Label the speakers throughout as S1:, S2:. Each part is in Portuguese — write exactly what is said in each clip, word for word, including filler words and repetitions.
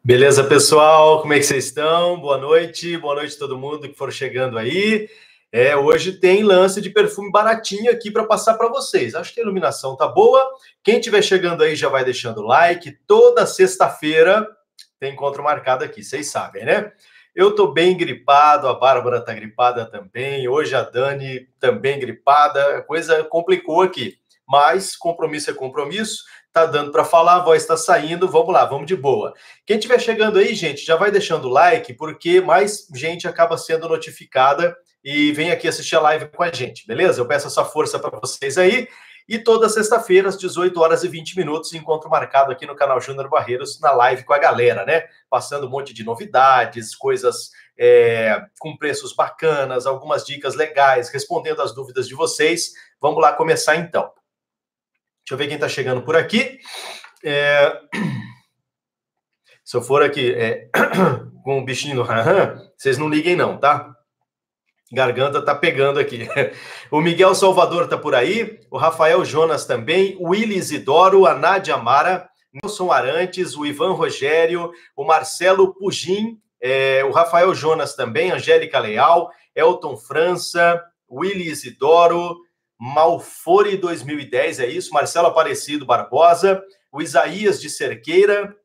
S1: Beleza, pessoal? Como é que vocês estão? Boa noite, boa noite a todo mundo que for chegando aí. É, hoje tem lance de perfume baratinho aqui para passar para vocês. Acho que a iluminação tá boa. Quem estiver chegando aí já vai deixando o like. Toda sexta-feira tem encontro marcado aqui, vocês sabem, né? Eu tô bem gripado, a Bárbara tá gripada também, hoje a Dani também gripada, a coisa complicou aqui. Mas compromisso é compromisso. Tá dando para falar, a voz está saindo, vamos lá, vamos de boa. Quem estiver chegando aí, gente, já vai deixando o like, porque mais gente acaba sendo notificada e vem aqui assistir a live com a gente, beleza? Eu peço essa força para vocês aí. E toda sexta-feira, às dezoito horas e vinte minutos, encontro marcado aqui no canal Júnior Barreiros, na live com a galera, né? Passando um monte de novidades, coisas é, com preços bacanas, algumas dicas legais, respondendo as dúvidas de vocês. Vamos lá começar então. Deixa eu ver quem está chegando por aqui. É... Se eu for aqui é... com o bichinho no hahan, vocês não liguem não, tá? Garganta tá pegando aqui. O Miguel Salvador tá por aí, o Rafael Jonas também, o Willy Isidoro, a Nádia Mara, Nelson Arantes, o Ivan Rogério, o Marcelo Pugin, é... o Rafael Jonas também, Angélica Leal, Elton França, Willy Isidoro, Malfore dois mil e dez, é isso, Marcelo Aparecido Barbosa, o Isaías de Cerqueira,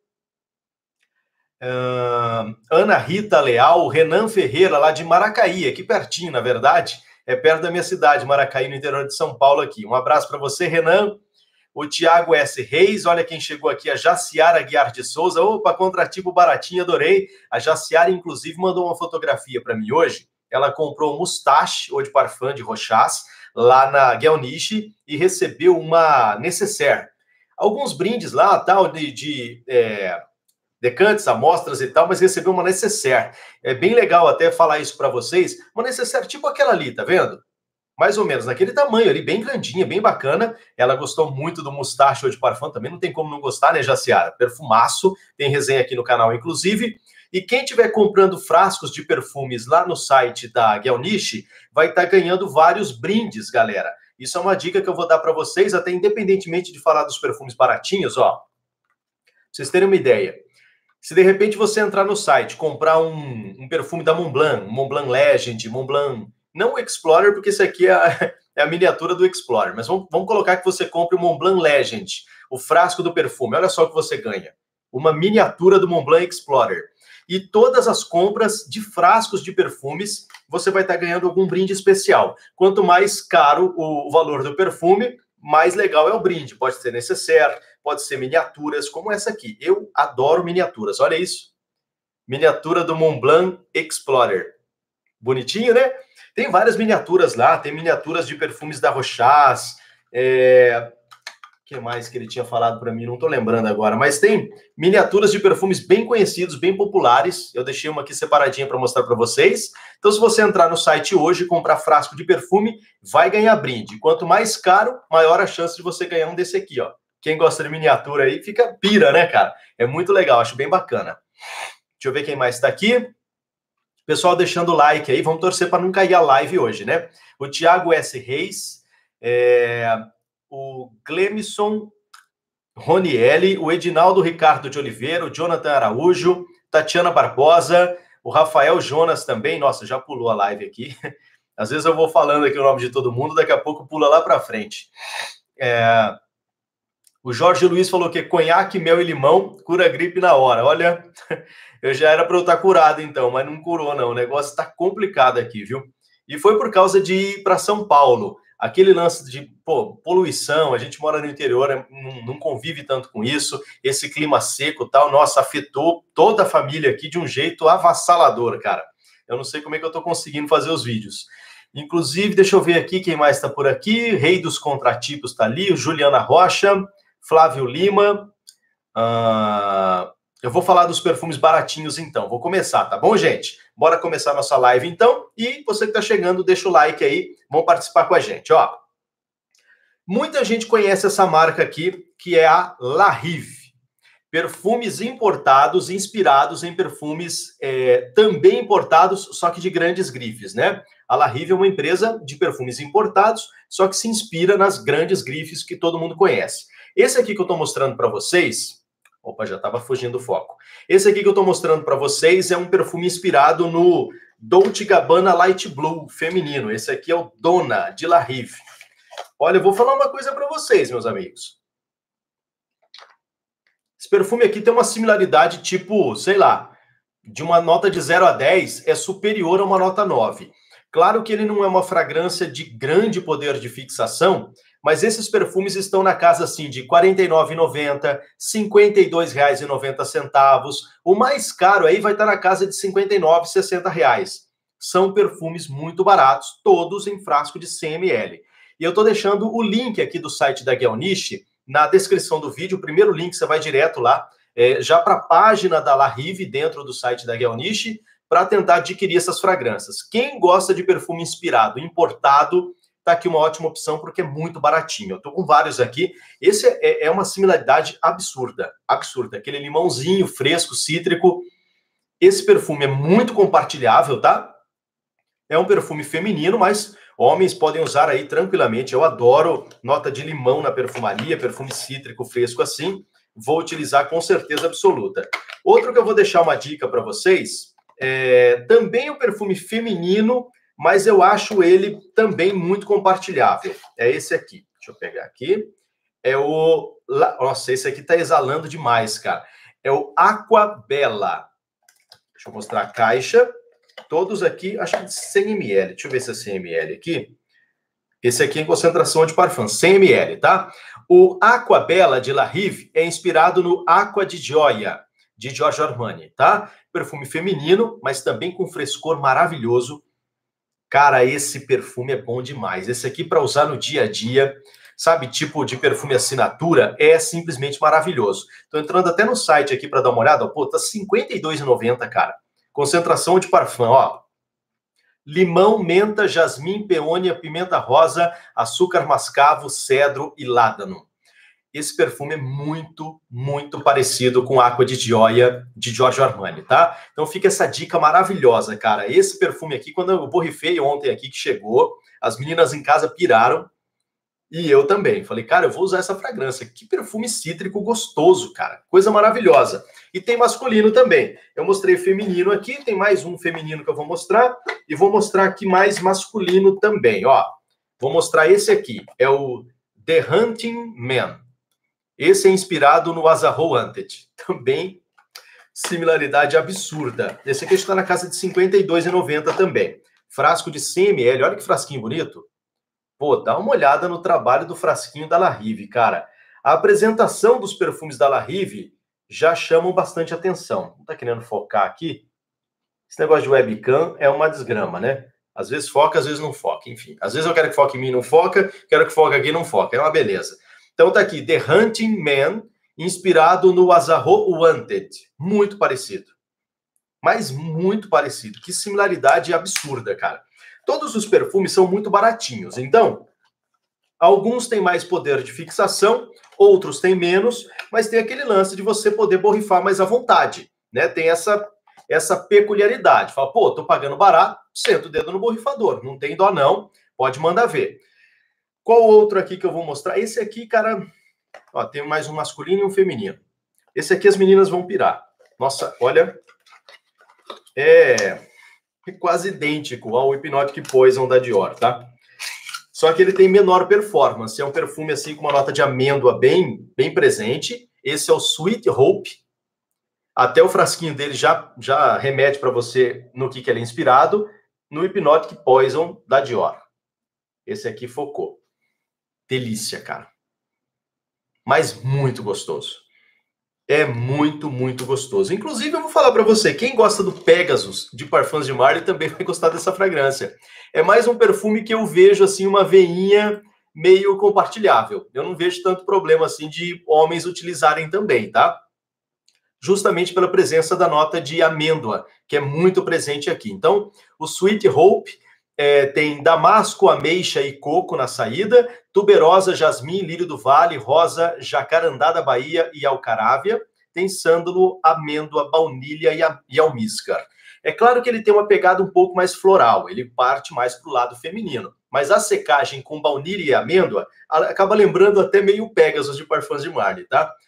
S1: uh, Ana Rita Leal, o Renan Ferreira, lá de Maracaí, aqui pertinho, na verdade, é perto da minha cidade, Maracaí, no interior de São Paulo aqui. Um abraço para você, Renan. O Tiago S. Reis, olha quem chegou aqui, a Jaciara Guiar de Souza. Opa, contrativo baratinho, adorei. A Jaciara, inclusive, mandou uma fotografia para mim hoje. Ela comprou um Moustache, ou de parfum de Rochas, lá na Guelniche, e recebeu uma necessaire. Alguns brindes lá, tal, de, de é, decantes, amostras e tal, mas recebeu uma necessaire. É bem legal até falar isso para vocês. Uma necessaire tipo aquela ali, tá vendo? Mais ou menos, naquele tamanho ali, bem grandinha, bem bacana. Ela gostou muito do Moustache ou de parfum, também não tem como não gostar, né, Jaciara? Perfumaço, tem resenha aqui no canal, inclusive. E quem estiver comprando frascos de perfumes lá no site da Guelniche vai estar ganhando vários brindes, galera. Isso é uma dica que eu vou dar para vocês, até independentemente de falar dos perfumes baratinhos, ó. Pra vocês terem uma ideia. Se de repente você entrar no site, comprar um, um perfume da Montblanc, Montblanc Legend, Montblanc... Não o Explorer, porque isso aqui é a, é a miniatura do Explorer, mas vamos, vamos colocar que você compre o Montblanc Legend, o frasco do perfume. Olha só o que você ganha. Uma miniatura do Montblanc Explorer. E todas as compras de frascos de perfumes, você vai estar ganhando algum brinde especial. Quanto mais caro o valor do perfume, mais legal é o brinde. Pode ser necessaire, pode ser miniaturas, como essa aqui. Eu adoro miniaturas, olha isso. Miniatura do Montblanc Explorer. Bonitinho, né? Tem várias miniaturas lá, tem miniaturas de perfumes da Rochas, é... o que mais que ele tinha falado para mim? Não estou lembrando agora, mas tem miniaturas de perfumes bem conhecidos, bem populares. Eu deixei uma aqui separadinha para mostrar para vocês. Então, se você entrar no site hoje e comprar frasco de perfume, vai ganhar brinde. Quanto mais caro, maior a chance de você ganhar um desse aqui, ó. Quem gosta de miniatura aí, fica pira, né, cara? É muito legal, acho bem bacana. Deixa eu ver quem mais está aqui. Pessoal deixando o like aí, vamos torcer para não cair a live hoje, né? O Thiago S. Reis, é... o Glemison Ronielli, o Edinaldo Ricardo de Oliveira, o Jonathan Araújo, Tatiana Barbosa, o Rafael Jonas também. Nossa, já pulou a live aqui. Às vezes eu vou falando aqui o nome de todo mundo, daqui a pouco pula lá para frente. É... O Jorge Luiz falou que conhaque, mel e limão cura a gripe na hora. Olha, eu já era para eu estar curado então, mas não curou não. O negócio está complicado aqui, viu? E foi por causa de ir para São Paulo. Aquele lance de pô, poluição, a gente mora no interior, não, não convive tanto com isso. Esse clima seco e tal, nossa, afetou toda a família aqui de um jeito avassalador, cara. Eu não sei como é que eu estou conseguindo fazer os vídeos. Inclusive, deixa eu ver aqui quem mais está por aqui. Rei dos Contratipos está ali, o Juliana Rocha, Flávio Lima. Uh, eu vou falar dos perfumes baratinhos então. Vou começar, tá bom, gente? Bora começar nossa live então. E você que está chegando, deixa o like aí. Vão participar com a gente, ó. Muita gente conhece essa marca aqui, que é a La Rive. Perfumes importados, inspirados em perfumes é, também importados, só que de grandes grifes, né? A La Rive é uma empresa de perfumes importados, só que se inspira nas grandes grifes que todo mundo conhece. Esse aqui que eu estou mostrando para vocês, Opa, já estava fugindo do foco. Esse aqui que eu estou mostrando para vocês é um perfume inspirado no Dolce and Gabbana Light Blue feminino. Esse aqui é o Donna, de La Rive. Olha, eu vou falar uma coisa para vocês, meus amigos. Esse perfume aqui tem uma similaridade tipo, sei lá, de uma nota de zero a dez é superior a uma nota nove. Claro que ele não é uma fragrância de grande poder de fixação, mas esses perfumes estão na casa assim de quarenta e nove reais e noventa centavos, cinquenta e dois reais e noventa centavos. O mais caro aí vai estar na casa de cinquenta e nove reais e sessenta reais. São perfumes muito baratos, todos em frasco de cem mililitros. E eu estou deixando o link aqui do site da Guelniche na descrição do vídeo. O primeiro link, você vai direto lá, é, já para a página da La Rive, dentro do site da Guelniche, para tentar adquirir essas fragrâncias. Quem gosta de perfume inspirado, importado, tá aqui uma ótima opção, porque é muito baratinho. Eu tô com vários aqui. Esse é, é uma similaridade absurda, absurda. Aquele limãozinho fresco, cítrico. Esse perfume é muito compartilhável, tá? É um perfume feminino, mas homens podem usar aí tranquilamente. Eu adoro nota de limão na perfumaria, perfume cítrico fresco assim. Vou utilizar com certeza absoluta. Outro que eu vou deixar uma dica para vocês, é também um perfume feminino, mas eu acho ele também muito compartilhável. É esse aqui. Deixa eu pegar aqui. É o... Nossa, esse aqui tá exalando demais, cara. É o Aqua Bella. Deixa eu mostrar a caixa. Todos aqui, acho que de cem mililitros. Deixa eu ver se é cem mililitros aqui. Esse aqui é em concentração de parfum, cem mililitros, tá? O Aqua Bella de La Rive é inspirado no Aqua di Gioia, de Giorgio Armani, tá? Perfume feminino, mas também com frescor maravilhoso. Cara, esse perfume é bom demais. Esse aqui para usar no dia a dia, sabe, tipo de perfume assinatura, é simplesmente maravilhoso. Tô entrando até no site aqui para dar uma olhada. Pô, tá cinquenta e dois reais e noventa centavos, cara. Concentração de parfum, ó. Limão, menta, jasmim, peônia, pimenta rosa, açúcar mascavo, cedro e ládano. Esse perfume é muito, muito parecido com Aqua di Gioia de Giorgio Armani, tá? Então fica essa dica maravilhosa, cara. Esse perfume aqui, quando eu borrifei ontem aqui que chegou, as meninas em casa piraram e eu também. Falei, cara, eu vou usar essa fragrância. Que perfume cítrico gostoso, cara. Coisa maravilhosa. E tem masculino também. Eu mostrei feminino aqui, tem mais um feminino que eu vou mostrar e vou mostrar aqui mais masculino também, ó. Vou mostrar esse aqui, é o The Hunting Man. Esse é inspirado no Asahi Wanted. Também similaridade absurda. Esse aqui está na casa de cinquenta e dois reais e noventa centavos também. Frasco de cem mililitros. Olha que frasquinho bonito. Pô, dá uma olhada no trabalho do frasquinho da La Rive, cara. A apresentação dos perfumes da La Rive já chamam bastante atenção. Não tá querendo focar aqui? Esse negócio de webcam é uma desgrama, né? Às vezes foca, às vezes não foca. Enfim, às vezes eu quero que foque em mim e não foca, quero que foque aqui e não foca. É uma beleza. Então tá aqui, The Hunting Man, inspirado no Asahi Wanted. Muito parecido. Mas muito parecido. Que similaridade absurda, cara. Todos os perfumes são muito baratinhos. Então, alguns têm mais poder de fixação, outros têm menos, mas tem aquele lance de você poder borrifar mais à vontade, né? Tem essa, essa peculiaridade. Fala, pô, tô pagando barato, senta o dedo no borrifador. Não tem dó não, pode mandar ver. Qual outro aqui que eu vou mostrar? Esse aqui, cara... Ó, tem mais um masculino e um feminino. Esse aqui as meninas vão pirar. Nossa, olha... É... é quase idêntico ao Hypnotic Poison da Dior, tá? Só que ele tem menor performance. É um perfume assim com uma nota de amêndoa bem, bem presente. Esse é o Sweet Hope. Até o frasquinho dele já, já remete para você no que, que ele é inspirado. No Hypnotic Poison da Dior. Esse aqui focou. Delícia, cara. Mas muito gostoso. É muito, muito gostoso. Inclusive, eu vou falar para você, quem gosta do Pegasus, de Parfums de Marly, também vai gostar dessa fragrância. É mais um perfume que eu vejo, assim, uma veinha meio compartilhável. Eu não vejo tanto problema, assim, de homens utilizarem também, tá? Justamente pela presença da nota de amêndoa, que é muito presente aqui. Então, o Sweet Hope... É, tem damasco, ameixa e coco na saída, tuberosa, jasmim, lírio do vale, rosa, jacarandá da Bahia e alcarávia. Tem sândalo, amêndoa, baunilha e, a, e almíscar. É claro que ele tem uma pegada um pouco mais floral, ele parte mais para o lado feminino. Mas a secagem com baunilha e amêndoa acaba lembrando até meio Pegasus de Parfums de Marly, tá?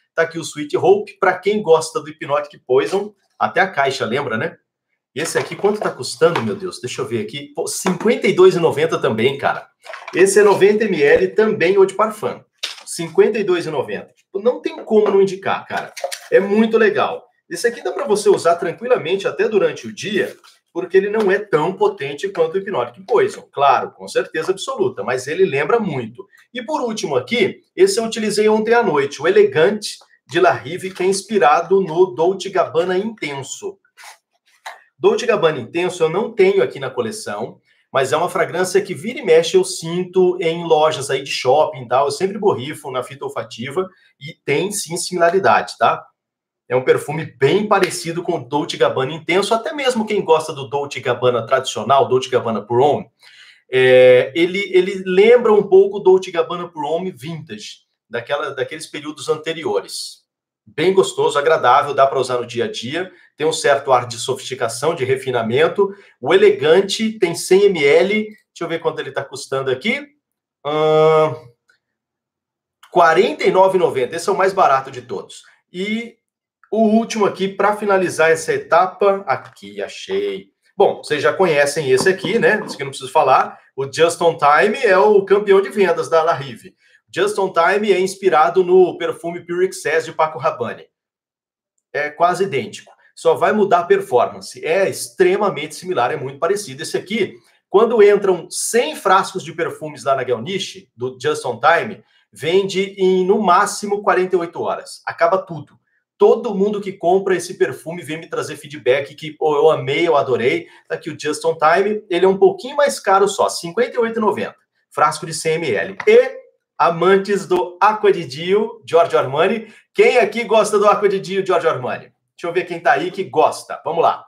S1: Tá aqui o Sweet Hope, para quem gosta do Hypnotic Poison, até a caixa, lembra, né? Esse aqui, quanto tá custando, meu Deus? Deixa eu ver aqui. Pô, cinquenta e dois reais e noventa centavos também, cara. Esse é noventa mililitros também, Eau de Parfum. cinquenta e dois reais e noventa centavos. Não tem como não indicar, cara. É muito legal. Esse aqui dá para você usar tranquilamente até durante o dia, porque ele não é tão potente quanto o Hypnotic Poison. Claro, com certeza absoluta, mas ele lembra muito. E por último aqui, esse eu utilizei ontem à noite, o Elegante de La Rive, que é inspirado no Dolce and Gabbana Intenso. Dolce and Gabbana Intenso eu não tenho aqui na coleção, mas é uma fragrância que vira e mexe eu sinto em lojas aí de shopping e tal. Eu sempre borrifo na fita olfativa e tem sim similaridade, tá? É um perfume bem parecido com o Dolce and Gabbana Intenso, até mesmo quem gosta do Dolce and Gabbana tradicional, Dolce and Gabbana Pour Homme, é, ele, ele lembra um pouco o Dolce and Gabbana Pour Homme Vintage, daquela, daqueles períodos anteriores. Bem gostoso, agradável, dá para usar no dia a dia, tem um certo ar de sofisticação, de refinamento. O Elegante tem cem mililitros, deixa eu ver quanto ele está custando aqui. Hum, quarenta e nove reais e noventa centavos, esse é o mais barato de todos. E o último aqui, para finalizar essa etapa, aqui, achei. Bom, vocês já conhecem esse aqui, né? Isso que eu não preciso falar. O Just On Time é o campeão de vendas da La Rive. Just On Time é inspirado no perfume Pure Excess de Paco Rabanne. É quase idêntico. Só vai mudar a performance. É extremamente similar, é muito parecido. Esse aqui, quando entram cem frascos de perfumes lá na Gelniche, do Just On Time, vende em, no máximo, quarenta e oito horas. Acaba tudo. Todo mundo que compra esse perfume vem me trazer feedback que oh, eu amei, eu adorei. Tá aqui o Just On Time. Ele é um pouquinho mais caro só, cinquenta e oito reais e noventa centavos. Frasco de cem mililitros. E amantes do Acqua di Dio, Giorgio Armani. Quem aqui gosta do Acqua di Dio, Giorgio Armani? Deixa eu ver quem tá aí que gosta. Vamos lá.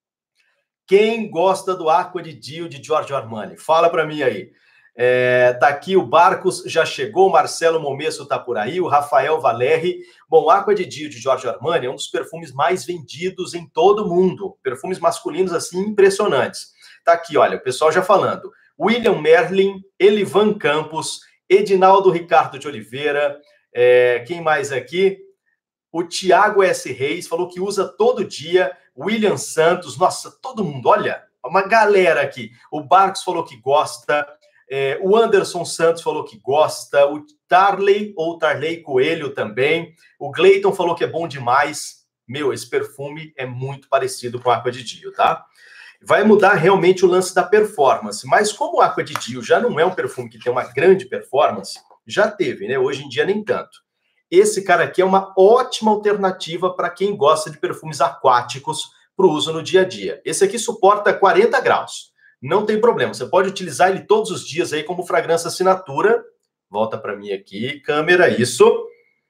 S1: Quem gosta do Acqua di Dio de Giorgio Armani? Fala para mim aí. É, tá aqui o Barcos, já chegou, o Marcelo Momesso tá por aí, o Rafael Valeri. Bom, o Acqua di Dio de Giorgio Armani é um dos perfumes mais vendidos em todo o mundo. Perfumes masculinos, assim, impressionantes. Tá aqui, olha, o pessoal já falando. William Merlin, Elivan Campos, Edinaldo Ricardo de Oliveira, é, quem mais aqui? O Tiago S. Reis falou que usa todo dia. William Santos, nossa, todo mundo, olha, uma galera aqui. O Barcos falou que gosta. É, o Anderson Santos falou que gosta. O Tarley, ou Tarley Coelho também. O Gleiton falou que é bom demais. Meu, esse perfume é muito parecido com a Acqua di Dio, tá? Vai mudar realmente o lance da performance. Mas como o Acqua di Dio já não é um perfume que tem uma grande performance, já teve, né? Hoje em dia nem tanto. Esse cara aqui é uma ótima alternativa para quem gosta de perfumes aquáticos para o uso no dia a dia. Esse aqui suporta quarenta graus. Não tem problema. Você pode utilizar ele todos os dias aí como fragrância assinatura. Volta para mim aqui, câmera, isso.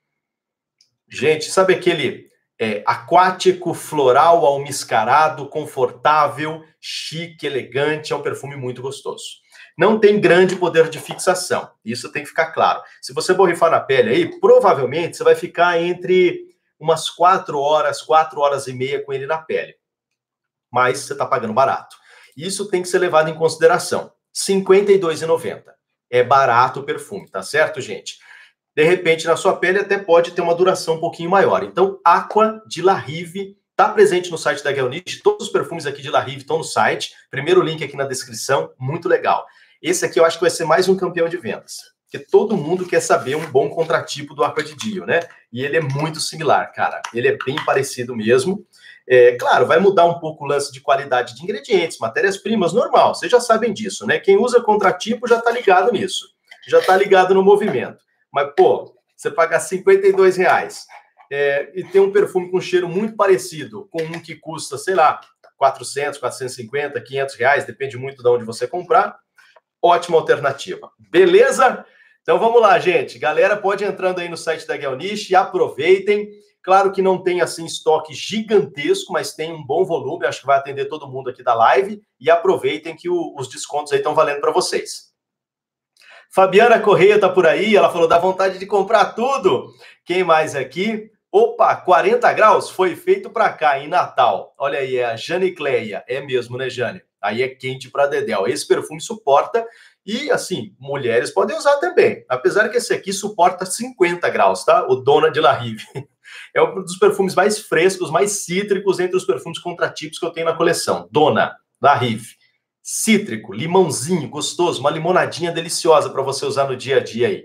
S1: Gente, sabe aquele é, aquático, floral, almiscarado, confortável, chique, elegante? É um perfume muito gostoso. Não tem grande poder de fixação. Isso tem que ficar claro. Se você borrifar na pele aí, provavelmente você vai ficar entre umas quatro horas, quatro horas e meia com ele na pele. Mas você está pagando barato. Isso tem que ser levado em consideração. cinquenta e dois reais e noventa centavos. É barato o perfume, tá certo, gente? De repente, na sua pele até pode ter uma duração um pouquinho maior. Então, Acqua de La Rive está presente no site da Gelniche. Todos os perfumes aqui de La Rive estão no site. Primeiro link aqui na descrição. Muito legal. Esse aqui eu acho que vai ser mais um campeão de vendas. Porque todo mundo quer saber um bom contratipo do Acqua di Dio, né? E ele é muito similar, cara. Ele é bem parecido mesmo. É, claro, vai mudar um pouco o lance de qualidade de ingredientes, matérias-primas, normal. Vocês já sabem disso, né? Quem usa contratipo já tá ligado nisso. Já tá ligado no movimento. Mas, pô, você pagar cinquenta e dois reais é, e ter um perfume com cheiro muito parecido com um que custa, sei lá, quatrocentos, quatrocentos e cinquenta, quinhentos reais, depende muito de onde você comprar. Ótima alternativa. Beleza? Então vamos lá, gente. Galera, pode ir entrando aí no site da Gelniche e aproveitem. Claro que não tem assim estoque gigantesco, mas tem um bom volume. Acho que vai atender todo mundo aqui da live. E aproveitem que o, os descontos aí estão valendo para vocês. Fabiana Correia tá por aí. Ela falou, dá vontade de comprar tudo. Quem mais aqui? Opa, quarenta graus foi feito para cá, em Natal. Olha aí, é a Jane Cleia. É mesmo, né, Jane? Aí é quente para dedéu. Esse perfume suporta E, assim, mulheres podem usar também. Apesar que esse aqui suporta cinquenta graus, tá? O Dona de La Rive. É um dos perfumes mais frescos, mais cítricos entre os perfumes contratípicos que eu tenho na coleção. Dona, La Rive. Cítrico, limãozinho, gostoso, uma limonadinha deliciosa para você usar no dia a dia aí.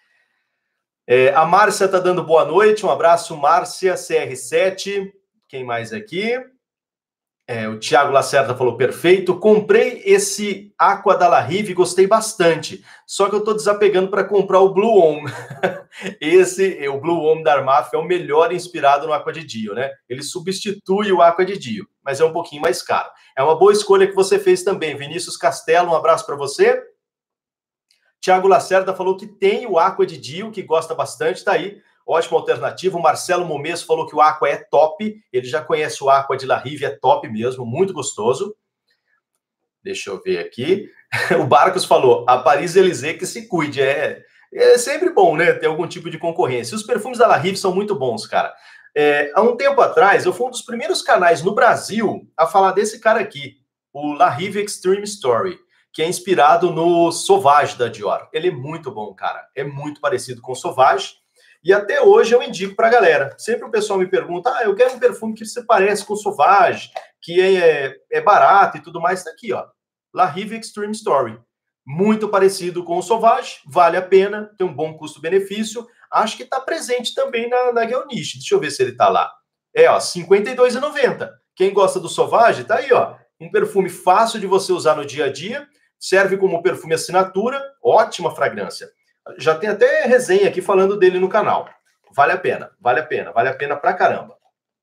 S1: É, a Márcia tá dando boa noite. Um abraço, Márcia, C R sete. Quem mais aqui? É, o Thiago Lacerda falou, perfeito. Comprei esse Aqua da La Rive e gostei bastante. Só que eu tô desapegando para comprar o Blue On. Esse, o Blue On da Armaf é o melhor inspirado no Aqua di Dio, né? Ele substitui o Aqua di Dio, mas é um pouquinho mais caro. É uma boa escolha que você fez também. Vinícius Castelo, um abraço para você. Thiago Lacerda falou que tem o Aqua di Dio, que gosta bastante, tá aí. Ótima alternativa. O Marcelo Momesso falou que o Aqua é top. Ele já conhece o Aqua de La Rive, é top mesmo, muito gostoso. Deixa eu ver aqui. O Barcos falou, a Paris-Élysée que se cuide. É, é sempre bom, né, ter algum tipo de concorrência. Os perfumes da La Rive são muito bons, cara. É, há um tempo atrás, eu fui um dos primeiros canais no Brasil a falar desse cara aqui, o La Rive Extreme Story, que é inspirado no Sauvage da Dior. Ele é muito bom, cara. É muito parecido com o Sauvage. E até hoje eu indico para a galera. Sempre o pessoal me pergunta, ah, eu quero um perfume que se parece com o Sauvage, que é, é barato e tudo mais. Tá aqui, ó. La Rive Extreme Story. Muito parecido com o Sauvage, vale a pena, tem um bom custo-benefício. Acho que está presente também na, na Guelniche. Deixa eu ver se ele está lá. É, ó, cinquenta e dois reais e noventa centavos. Quem gosta do Sauvage, tá aí, ó. Um perfume fácil de você usar no dia a dia, serve como perfume assinatura, ótima fragrância. Já tem até resenha aqui falando dele no canal. Vale a pena, vale a pena, vale a pena pra caramba.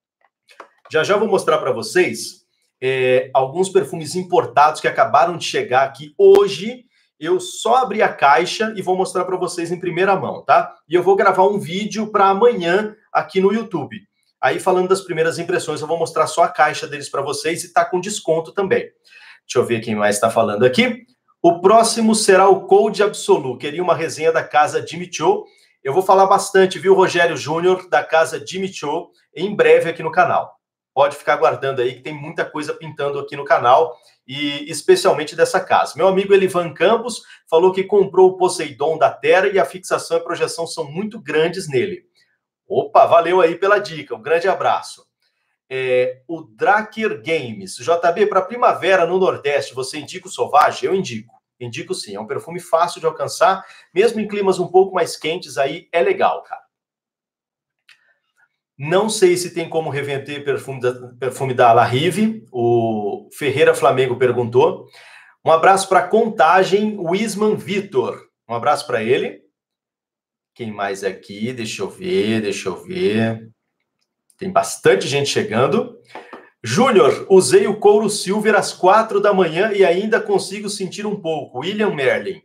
S1: Já já vou mostrar para vocês é, alguns perfumes importados que acabaram de chegar aqui hoje. Eu só abri a caixa e vou mostrar para vocês em primeira mão, tá? E eu vou gravar um vídeo para amanhã aqui no YouTube. Aí, falando das primeiras impressões, eu vou mostrar só a caixa deles para vocês e tá com desconto também. Deixa eu ver quem mais está falando aqui. O próximo será o Code Absolu. Queria uma resenha da casa Jimmy Choo. Eu vou falar bastante, viu, Rogério Júnior, da casa Jimmy Choo, em breve aqui no canal. Pode ficar aguardando aí, que tem muita coisa pintando aqui no canal, e especialmente dessa casa. Meu amigo Elivan Campos falou que comprou o Poseidon da Terra e a fixação e a projeção são muito grandes nele. Opa, valeu aí pela dica, um grande abraço. É, o Draker Games. J B, para primavera no Nordeste, você indica o Sauvage? Eu indico. Indico sim. É um perfume fácil de alcançar, mesmo em climas um pouco mais quentes, aí é legal, cara. Não sei se tem como revender perfume da, perfume da La Rive. O Ferreira Flamengo perguntou. Um abraço para Contagem, Wisman Vitor. Um abraço para ele. Quem mais aqui? Deixa eu ver, deixa eu ver. Tem bastante gente chegando. Júnior, usei o couro silver às quatro da manhã e ainda consigo sentir um pouco. William Merlin.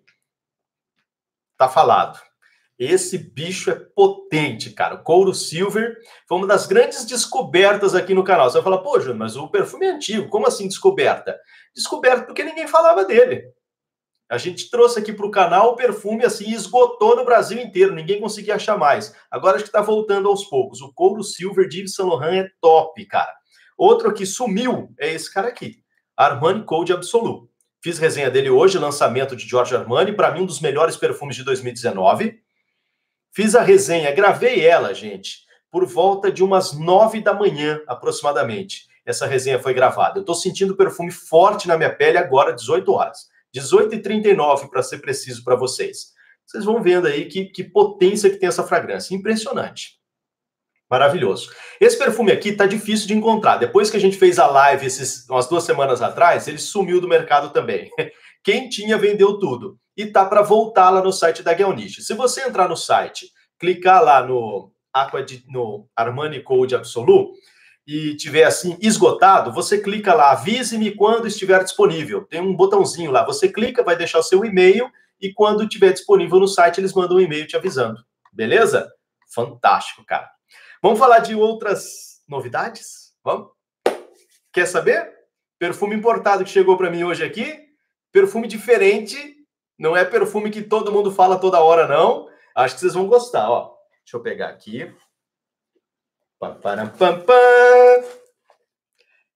S1: Tá falado. Esse bicho é potente, cara. O couro silver foi uma das grandes descobertas aqui no canal. Você vai falar, pô, Júnior, mas o perfume é antigo. Como assim descoberta? Descoberta porque ninguém falava dele. A gente trouxe aqui para o canal o perfume, assim, esgotou no Brasil inteiro. Ninguém conseguia achar mais. Agora acho que está voltando aos poucos. O couro silver de Yves Saint Laurent é top, cara. Outro que sumiu é esse cara aqui. Armani Code Absolu. Fiz resenha dele hoje, lançamento de Giorgio Armani. Para mim, um dos melhores perfumes de dois mil e dezenove. Fiz a resenha, gravei ela, gente, por volta de umas nove da manhã, aproximadamente. Essa resenha foi gravada. Eu estou sentindo o perfume forte na minha pele agora, dezoito horas. dezoito e trinta e nove, para ser preciso para vocês. Vocês vão vendo aí que, que potência que tem essa fragrância. Impressionante. Maravilhoso. Esse perfume aqui tá difícil de encontrar. Depois que a gente fez a live esses, umas duas semanas atrás, ele sumiu do mercado também. Quem tinha, vendeu tudo. E tá para voltar lá no site da Guelniche. Se você entrar no site, clicar lá no, Aqua de, no Armani Code Absolu, e tiver assim, esgotado, você clica lá, avise-me quando estiver disponível. Tem um botãozinho lá, você clica, vai deixar o seu e-mail, e quando estiver disponível no site, eles mandam um e-mail te avisando. Beleza? Fantástico, cara. Vamos falar de outras novidades? Vamos? Quer saber? Perfume importado que chegou para mim hoje aqui. Perfume diferente. Não é perfume que todo mundo fala toda hora, não. Acho que vocês vão gostar, ó. Deixa eu pegar aqui. Pam, pam, pam, pam.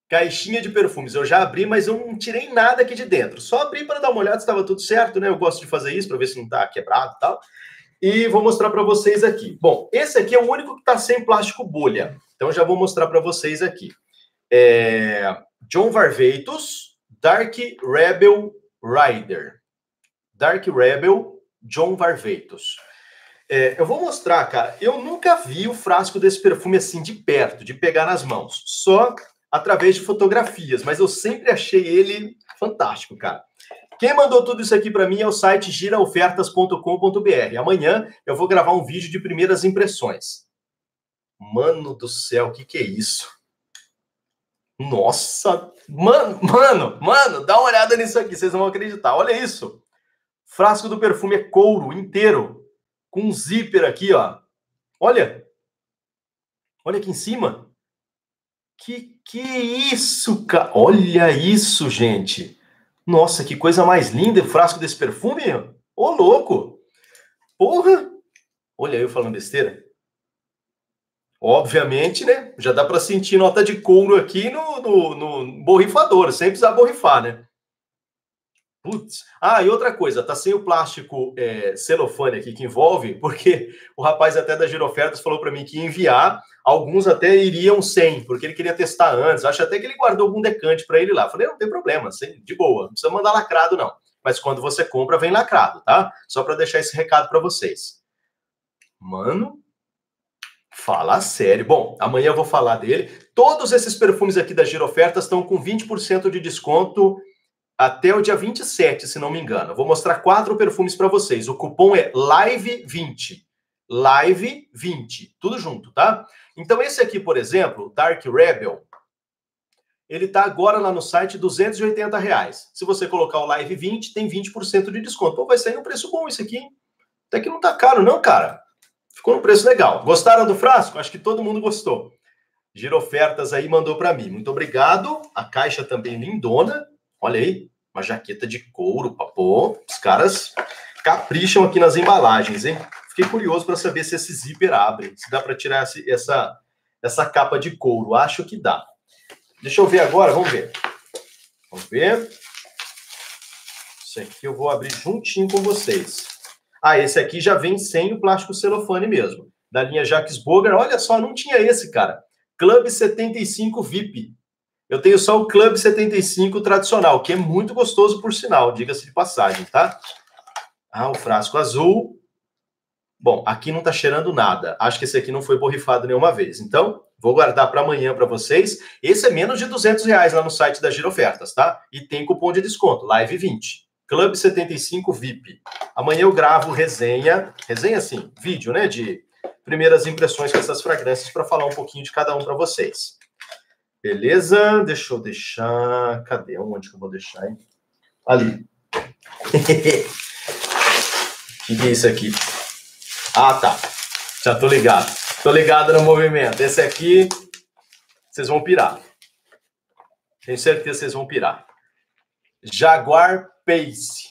S1: Caixinha de perfumes. Eu já abri, mas eu não tirei nada aqui de dentro. Só abri para dar uma olhada se estava tudo certo, né? Eu gosto de fazer isso para ver se não está quebrado e tal. E vou mostrar para vocês aqui. Bom, esse aqui é o único que está sem plástico bolha. Então, eu já vou mostrar para vocês aqui. É... John Varvatos, Dark Rebel Rider. Dark Rebel, John Varvatos. É, eu vou mostrar, cara. Eu nunca vi o frasco desse perfume assim de perto, de pegar nas mãos. Só através de fotografias. Mas eu sempre achei ele fantástico, cara. Quem mandou tudo isso aqui para mim é o site gira ofertas ponto com ponto br. Amanhã eu vou gravar um vídeo de primeiras impressões. Mano do céu, o que, que é isso? Nossa! Mano, mano, mano, dá uma olhada nisso aqui, vocês não vão acreditar. Olha isso. Frasco do perfume é couro inteiro, com um zíper aqui, ó. Olha. Olha aqui em cima. Que que é isso, cara? Olha isso, gente. Nossa, que coisa mais linda o frasco desse perfume. Ô, louco. Porra. Olha eu falando besteira. Obviamente, né? Já dá para sentir nota de couro aqui no, no, no borrifador, sem precisar borrifar, né? Putz. Ah, e outra coisa, tá sem o plástico é, celofane aqui que envolve, porque o rapaz até da Girofertas falou para mim que ia enviar, alguns até iriam sem, porque ele queria testar antes. Acho até que ele guardou algum decante para ele lá. Falei, não tem problema, de boa, não precisa mandar lacrado não. Mas quando você compra, vem lacrado, tá? Só para deixar esse recado para vocês. Mano, fala sério. Bom, amanhã eu vou falar dele. Todos esses perfumes aqui da Girofertas estão com vinte por cento de desconto até o dia vinte e sete, se não me engano. Vou mostrar quatro perfumes para vocês. O cupom é live vinte. live vinte. Tudo junto, tá? Então esse aqui, por exemplo, Dark Rebel, ele tá agora lá no site duzentos e oitenta reais. Se você colocar o live vinte, tem vinte por cento de desconto. Pô, vai sair um preço bom isso aqui, hein? Até que não tá caro não, cara. Ficou um preço legal. Gostaram do frasco? Acho que todo mundo gostou. Girofertas aí mandou para mim. Muito obrigado. A caixa também lindona. Olha aí, uma jaqueta de couro, pô. Os caras capricham aqui nas embalagens, hein? Fiquei curioso para saber se esse zíper abre, se dá para tirar esse, essa, essa capa de couro. Acho que dá. Deixa eu ver agora, vamos ver. Vamos ver. Isso aqui eu vou abrir juntinho com vocês. Ah, esse aqui já vem sem o plástico celofane mesmo. Da linha Jacques Boger. Olha só, não tinha esse, cara. Club setenta e cinco V I P. Eu tenho só o Club setenta e cinco tradicional, que é muito gostoso, por sinal, diga-se de passagem, tá? Ah, o frasco azul. Bom, aqui não tá cheirando nada. Acho que esse aqui não foi borrifado nenhuma vez. Então, vou guardar para amanhã para vocês. Esse é menos de duzentos reais lá no site da Girofertas, tá? E tem cupom de desconto, live vinte. Club setenta e cinco V I P. Amanhã eu gravo resenha, resenha assim, vídeo, né, de primeiras impressões com essas fragrâncias para falar um pouquinho de cada um para vocês. Beleza? Deixa eu deixar... Cadê? Onde que eu vou deixar, hein? Ali. O que, que é isso aqui? Ah, tá. Já tô ligado. Tô ligado no movimento. Esse aqui, vocês vão pirar. Tenho certeza que vocês vão pirar. Jaguar Pace.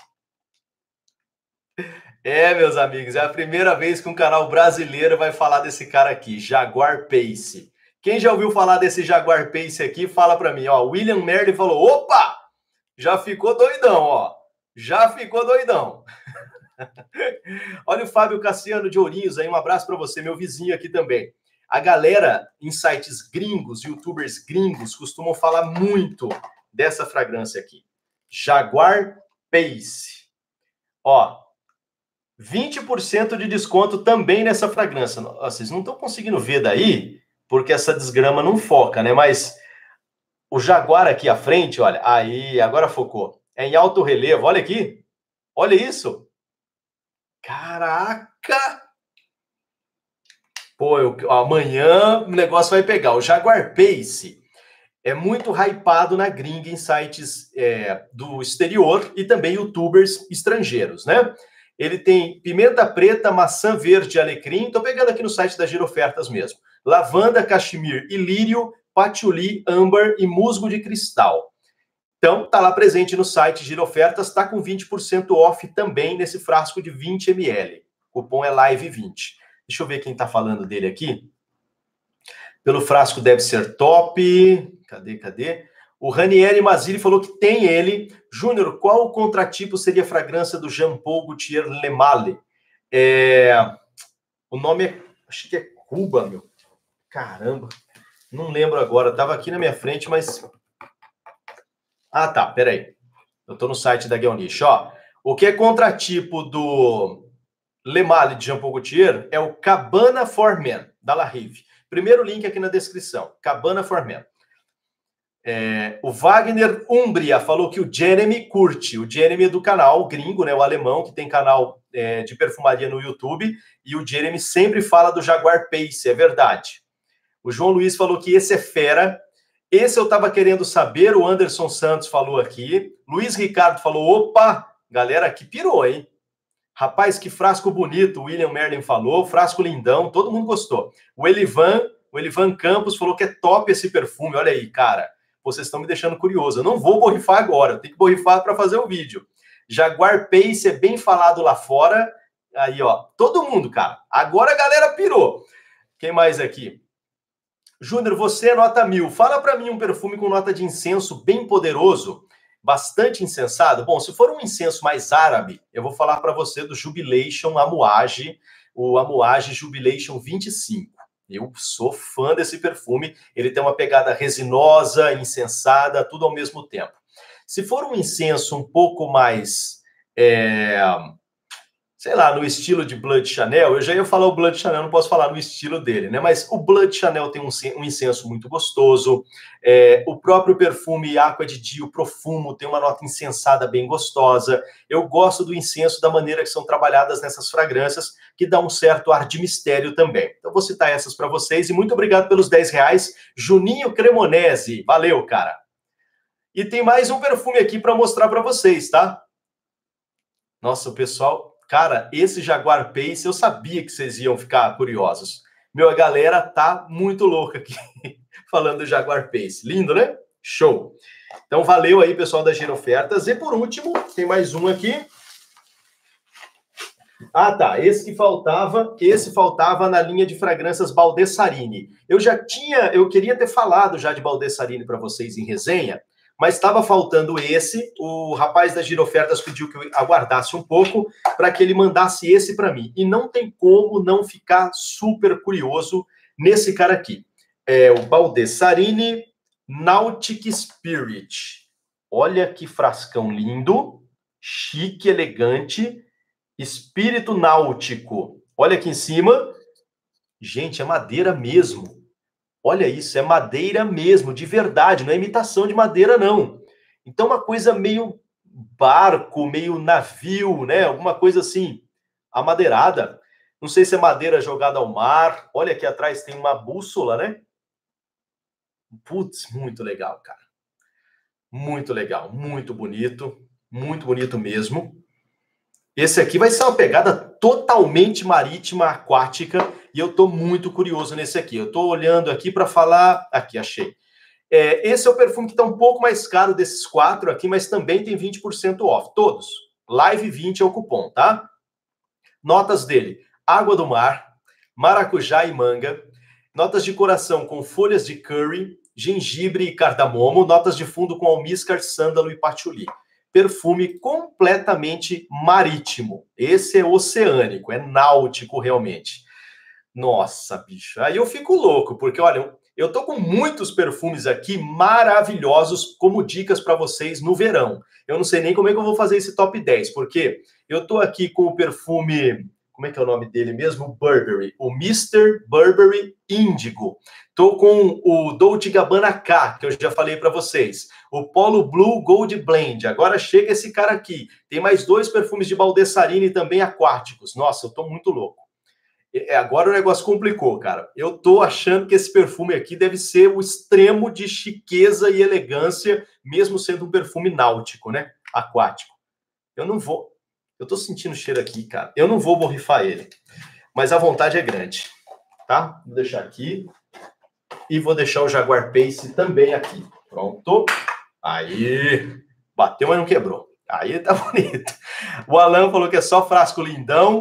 S1: É, meus amigos, é a primeira vez que um canal brasileiro vai falar desse cara aqui, Jaguar Pace. Quem já ouviu falar desse Jaguar Pace aqui, fala para mim, ó. William Merlin falou, opa, já ficou doidão, ó. Já ficou doidão. Olha o Fábio Cassiano de Ourinhos aí, um abraço para você, meu vizinho aqui também. A galera em sites gringos, youtubers gringos, costumam falar muito dessa fragrância aqui. Jaguar Pace. Ó, vinte por cento de desconto também nessa fragrância. Vocês não estão conseguindo ver daí, porque essa desgrama não foca, né? Mas o Jaguar aqui à frente, olha, aí, agora focou. É em alto relevo, olha aqui. Olha isso. Caraca! Pô, eu, amanhã o negócio vai pegar. O Jaguar Pace é muito hypado na gringa em sites é, do exterior e também youtubers estrangeiros, né? Ele tem pimenta preta, maçã verde, alecrim. Tô pegando aqui no site da Girofertas mesmo. Lavanda, cachemir e lírio, patchouli, âmbar e musgo de cristal. Então, tá lá presente no site Girofertas, tá com vinte por cento off também nesse frasco de vinte mililitros. O cupom é live vinte. Deixa eu ver quem tá falando dele aqui. O Pelo frasco deve ser top. Cadê, cadê? O Ranieri Mazili falou que tem ele. Júnior, qual o contratipo seria a fragrância do Jean Paul Gaultier Le Male? É... O nome é... Acho que é Cuba, meu. Caramba. Não lembro agora. Tava aqui na minha frente, mas... Ah, tá. Peraí. Eu tô no site da Guelnish. Ó, o que é contratipo do Le Male de Jean Paul Gaultier é o Cabana for Men, da La Rive. Primeiro link aqui na descrição. Cabana for Men. É, o Wagner Umbria falou que o Jeremy curte. O Jeremy é do canal gringo, né? O alemão, que tem canal é, de perfumaria no YouTube. E o Jeremy sempre fala do Jaguar Pace, é verdade. O João Luiz falou que esse é fera. Esse eu tava querendo saber. O Anderson Santos falou aqui. Luiz Ricardo falou, opa, galera aqui pirou, hein? Rapaz, que frasco bonito, o William Merlin falou. Frasco lindão, todo mundo gostou. O Elivan, o Elivan Campos falou que é top esse perfume. Olha aí, cara. Vocês estão me deixando curioso. Eu não vou borrifar agora, eu tenho que borrifar para fazer o vídeo. Jaguar Pace é bem falado lá fora. Aí, ó, todo mundo, cara. Agora a galera pirou. Quem mais aqui? Júnior, você é nota mil. Fala para mim um perfume com nota de incenso bem poderoso, bastante incensado. Bom, se for um incenso mais árabe, eu vou falar para você do Jubilation Amouage, o Amouage Jubilation vinte e cinco. Eu sou fã desse perfume, ele tem uma pegada resinosa, incensada, tudo ao mesmo tempo. Se for um incenso um pouco mais, é, sei lá, no estilo de Blood Chanel, eu já ia falar o Blood Chanel, não posso falar no estilo dele, né? Mas o Blood Chanel tem um, um incenso muito gostoso, é, o próprio perfume Aqua di Dio Profumo tem uma nota incensada bem gostosa. Eu gosto do incenso da maneira que são trabalhadas nessas fragrâncias, que dá um certo ar de mistério também. Então vou citar essas para vocês e muito obrigado pelos dez reais, Juninho Cremonese, valeu, cara. E tem mais um perfume aqui para mostrar para vocês, tá? Nossa, o pessoal... Cara, esse Jaguar Pace, eu sabia que vocês iam ficar curiosos. Meu, a galera tá muito louca aqui, falando do Jaguar Pace. Lindo, né? Show! Então, valeu aí, pessoal da Gira Ofertas. E por último, tem mais um aqui. Ah, tá. Esse que faltava, esse faltava na linha de fragrâncias Baldessarini. Eu já tinha, eu queria ter falado já de Baldessarini para vocês em resenha, mas estava faltando esse. O rapaz da Gira Ofertas pediu que eu aguardasse um pouco para que ele mandasse esse para mim. E não tem como não ficar super curioso nesse cara aqui. É o Baldessarini Nautic Spirit. Olha que frascão lindo, chique, elegante, espírito náutico. Olha aqui em cima. Gente, é madeira mesmo. Olha isso, é madeira mesmo, de verdade, não é imitação de madeira, não. Então, uma coisa meio barco, meio navio, né? Alguma coisa assim, amadeirada. Não sei se é madeira jogada ao mar. Olha, aqui atrás tem uma bússola, né? Putz, muito legal, cara. Muito legal, muito bonito, muito bonito mesmo. Esse aqui vai ser uma pegada totalmente marítima, aquática, e eu tô muito curioso nesse aqui. Eu tô olhando aqui para falar... Aqui, achei. É, esse é o perfume que tá um pouco mais caro desses quatro aqui, mas também tem vinte por cento off. Todos. Live vinte é o cupom, tá? Notas dele. Água do mar, maracujá e manga. Notas de coração com folhas de curry, gengibre e cardamomo. Notas de fundo com almíscar, sândalo e patchouli. Perfume completamente marítimo. Esse é oceânico, é náutico realmente. Nossa, bicho. Aí eu fico louco, porque, olha, eu tô com muitos perfumes aqui maravilhosos como dicas para vocês no verão. Eu não sei nem como é que eu vou fazer esse top dez, porque eu tô aqui com o perfume... Como é que é o nome dele mesmo? Burberry. O mister Burberry Índigo. Tô com o Dolce Gabbana K, que eu já falei para vocês. O Polo Blue Gold Blend. Agora chega esse cara aqui. Tem mais dois perfumes de Baldessarini também aquáticos. Nossa, eu tô muito louco. Agora o negócio complicou, cara. Eu tô achando que esse perfume aqui deve ser o extremo de chiqueza e elegância, mesmo sendo um perfume náutico, né? Aquático. Eu não vou... Eu tô sentindo o cheiro aqui, cara. Eu não vou borrifar ele, mas a vontade é grande, tá? Vou deixar aqui e vou deixar o Jaguar Pace também aqui. Pronto. Aí. Bateu, mas não quebrou. Aí tá bonito. O Alan falou que é só frasco lindão.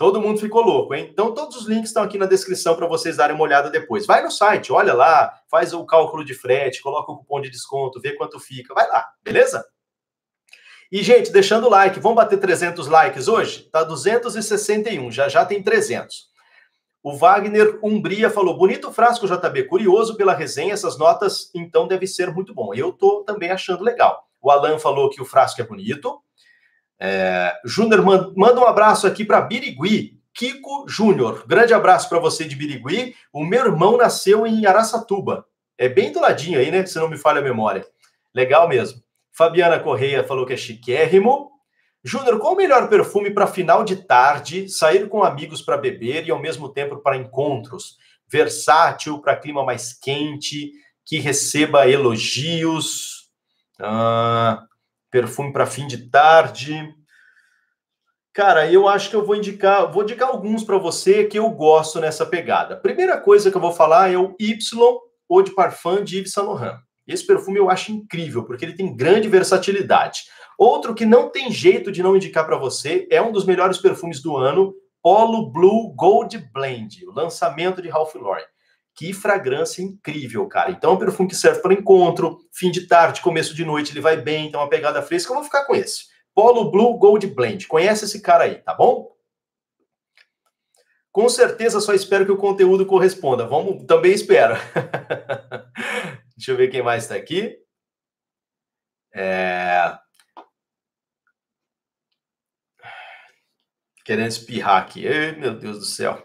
S1: Todo mundo ficou louco, hein? Então, todos os links estão aqui na descrição para vocês darem uma olhada depois. Vai no site, olha lá, faz o cálculo de frete, coloca o cupom de desconto, vê quanto fica. Vai lá, beleza? E, gente, deixando o like, vamos bater trezentos likes hoje? Tá duzentos e sessenta e um, já já tem trezentos. O Wagner Umbria falou, bonito frasco, J B, curioso pela resenha, essas notas, então deve ser muito bom. Eu tô também achando legal. O Alan falou que o frasco é bonito. É, Júnior, manda um abraço aqui para Birigui. Kiko Júnior, grande abraço para você de Birigui. O meu irmão nasceu em Araçatuba. É bem do ladinho aí, né? Se não me falha a memória. Legal mesmo. Fabiana Correia falou que é chiquérrimo. Júnior, qual o melhor perfume para final de tarde, sair com amigos para beber e ao mesmo tempo para encontros? Versátil, para clima mais quente, que receba elogios. Ah, perfume para fim de tarde. Cara, eu acho que eu vou indicar, vou indicar alguns para você que eu gosto nessa pegada. Primeira coisa que eu vou falar é o Y Eau de Parfum de Yves Saint Laurent. Esse perfume eu acho incrível, porque ele tem grande versatilidade. Outro que não tem jeito de não indicar para você, é um dos melhores perfumes do ano, Polo Blue Gold Blend, o lançamento de Ralph Lauren. Que fragrância incrível, cara. Então é um perfume que serve para encontro, fim de tarde, começo de noite, ele vai bem, então uma pegada fresca, eu vou ficar com esse. Polo Blue Gold Blend. Conhece esse cara aí, tá bom? Com certeza só espero que o conteúdo corresponda. Vamos, também espero. Deixa eu ver quem mais está aqui. É... Querendo espirrar aqui. Ei, meu Deus do céu.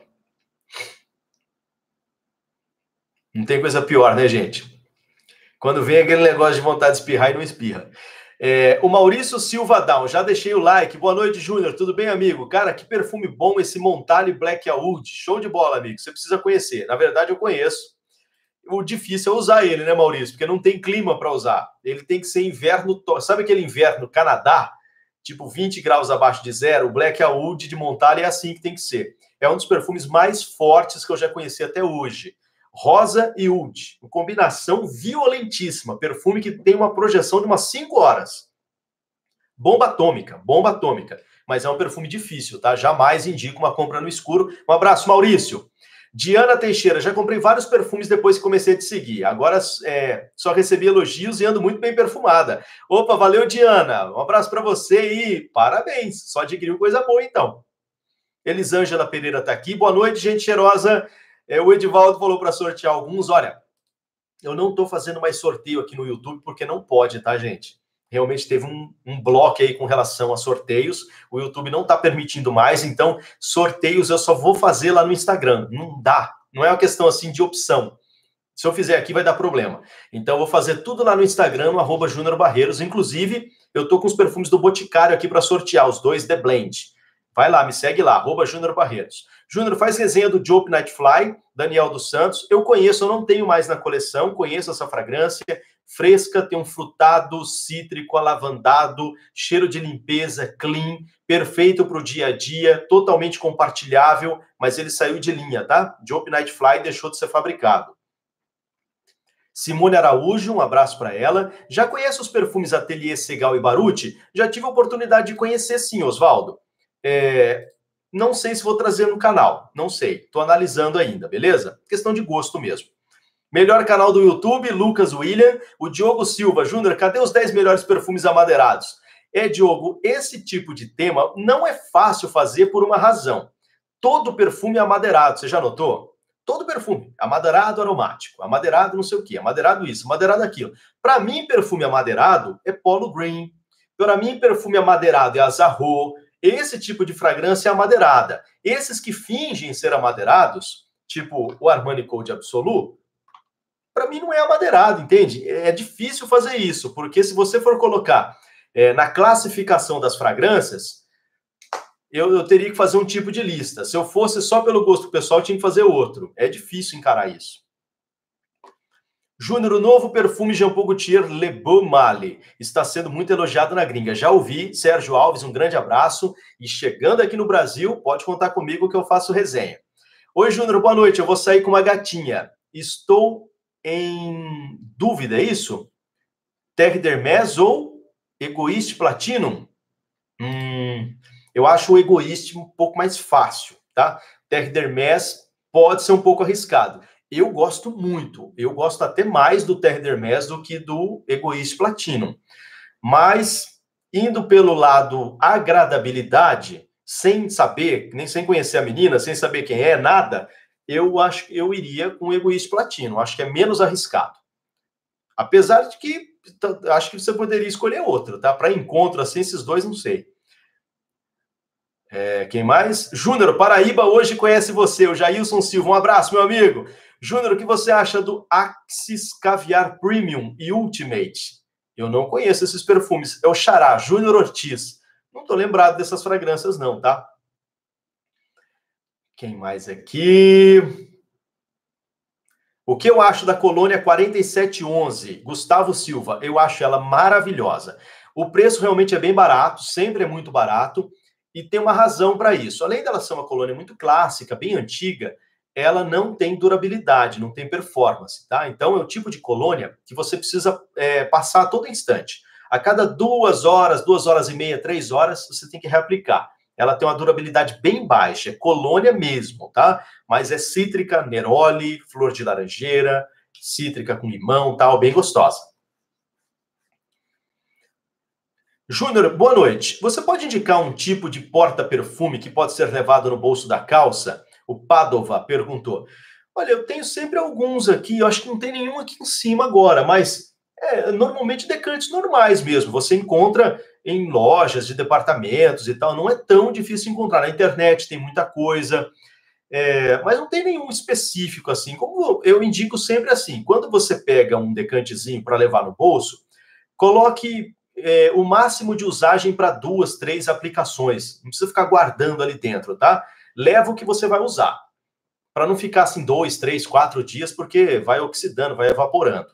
S1: Não tem coisa pior, né, gente? Quando vem aquele negócio de vontade de espirrar e não espirra. É, o Maurício Silva Down, já deixei o like. Boa noite, Júnior. Tudo bem, amigo? Cara, que perfume bom esse Montale Black Oud. Show de bola, amigo. Você precisa conhecer. Na verdade, eu conheço. O difícil é usar ele, né, Maurício? Porque não tem clima para usar. Ele tem que ser inverno. Sabe aquele inverno Canadá? Tipo vinte graus abaixo de zero? O Black Oud de Montale é assim que tem que ser. É um dos perfumes mais fortes que eu já conheci até hoje. Rosa e Oud, uma combinação violentíssima, perfume que tem uma projeção de umas cinco horas. Bomba atômica, bomba atômica, mas é um perfume difícil, tá? Jamais indico uma compra no escuro. Um abraço, Maurício. Diana Teixeira, já comprei vários perfumes depois que comecei a te seguir. Agora é, só recebi elogios e ando muito bem perfumada. Opa, valeu, Diana. Um abraço para você e parabéns. Só adquiriu coisa boa, então. Elisângela Pereira tá aqui. Boa noite, gente cheirosa. É, o Edivaldo falou para sortear alguns. Olha, eu não estou fazendo mais sorteio aqui no YouTube porque não pode, tá, gente? Realmente teve um, um bloco aí com relação a sorteios. O YouTube não está permitindo mais, então sorteios eu só vou fazer lá no Instagram. Não dá. Não é uma questão assim de opção. Se eu fizer aqui vai dar problema. Então eu vou fazer tudo lá no Instagram, no arroba Júnior Barreiros. Inclusive, eu tô com os perfumes do Boticário aqui para sortear, os dois The Blend. Vai lá, me segue lá, arroba Júnior Barreiros. Júnior, faz resenha do Jope Nightfly, Daniel dos Santos. Eu conheço, eu não tenho mais na coleção, conheço essa fragrância. Fresca, tem um frutado, cítrico, alavandado, cheiro de limpeza, clean, perfeito para o dia a dia, totalmente compartilhável, mas ele saiu de linha, tá? Jope Nightfly deixou de ser fabricado. Simone Araújo, um abraço para ela. Já conhece os perfumes Atelier Segal e Baruti? Já tive a oportunidade de conhecer sim, Oswaldo. É... Não sei se vou trazer no canal, não sei. Estou analisando ainda, beleza? Questão de gosto mesmo. Melhor canal do YouTube, Lucas William. O Diogo Silva, Júnior, cadê os dez melhores perfumes amadeirados? É, Diogo, esse tipo de tema não é fácil fazer por uma razão. Todo perfume é amadeirado, você já notou? Todo perfume, amadeirado aromático, amadeirado não sei o quê, amadeirado isso, amadeirado aquilo. Para mim, perfume amadeirado é Polo Green. Para mim, perfume amadeirado é Azarro. Esse tipo de fragrância é amadeirada. Esses que fingem ser amadeirados, tipo o Armani Code Absolu, para mim não é amadeirado, entende? É difícil fazer isso, porque se você for colocar é, na classificação das fragrâncias, eu, eu teria que fazer um tipo de lista. Se eu fosse só pelo gosto pessoal, eu tinha que fazer outro. É difícil encarar isso. Júnior, o novo perfume Jean Paul Gaultier Le Beau Male está sendo muito elogiado na gringa. Já ouvi. Sérgio Alves, um grande abraço. E chegando aqui no Brasil, pode contar comigo que eu faço resenha. Oi, Júnior, boa noite. Eu vou sair com uma gatinha. Estou em dúvida, é isso? Terre d'Hermès ou Egoiste Platinum? Hum, Eu acho o Egoísta um pouco mais fácil, tá? Terre d'Hermès pode ser um pouco arriscado. Eu gosto muito, eu gosto até mais do Terre d'Hermès do que do Egoísta Platinum. Mas, indo pelo lado agradabilidade, sem saber, nem sem conhecer a menina, sem saber quem é, nada, eu acho que eu iria com o Egoísta Platinum. Acho que é menos arriscado. Apesar de que acho que você poderia escolher outro, tá? Para encontro assim, esses dois, não sei. É, quem mais? Júnior, Paraíba hoje conhece você, o Jailson Silva. Um abraço, meu amigo. Júnior, o que você acha do Axis Caviar Premium e Ultimate? Eu não conheço esses perfumes. É o Xará, Júnior Ortiz. Não tô lembrado dessas fragrâncias, não, tá? Quem mais aqui? O que eu acho da Colônia quarenta e sete onze? Gustavo Silva. Eu acho ela maravilhosa. O preço realmente é bem barato, sempre é muito barato. E tem uma razão para isso. Além dela ser uma colônia muito clássica, bem antiga, ela não tem durabilidade, não tem performance, tá? Então é o tipo de colônia que você precisa é, passar a todo instante. A cada duas horas, duas horas e meia, três horas, você tem que reaplicar. Ela tem uma durabilidade bem baixa, é colônia mesmo, tá? Mas é cítrica, neroli, flor de laranjeira, cítrica com limão, tal, bem gostosa. Júnior, boa noite. Você pode indicar um tipo de porta-perfume que pode ser levado no bolso da calça? O Padova perguntou. Olha, eu tenho sempre alguns aqui, eu acho que não tem nenhum aqui em cima agora, mas é, normalmente decantes normais mesmo. Você encontra em lojas de departamentos e tal, não é tão difícil encontrar. Na internet tem muita coisa, é, mas não tem nenhum específico assim. Como eu indico sempre assim, quando você pega um decantezinho para levar no bolso, coloque é, o máximo de usagem para duas, três aplicações. Não precisa ficar guardando ali dentro, tá? Leva o que você vai usar, para não ficar assim dois, três, quatro dias, porque vai oxidando, vai evaporando.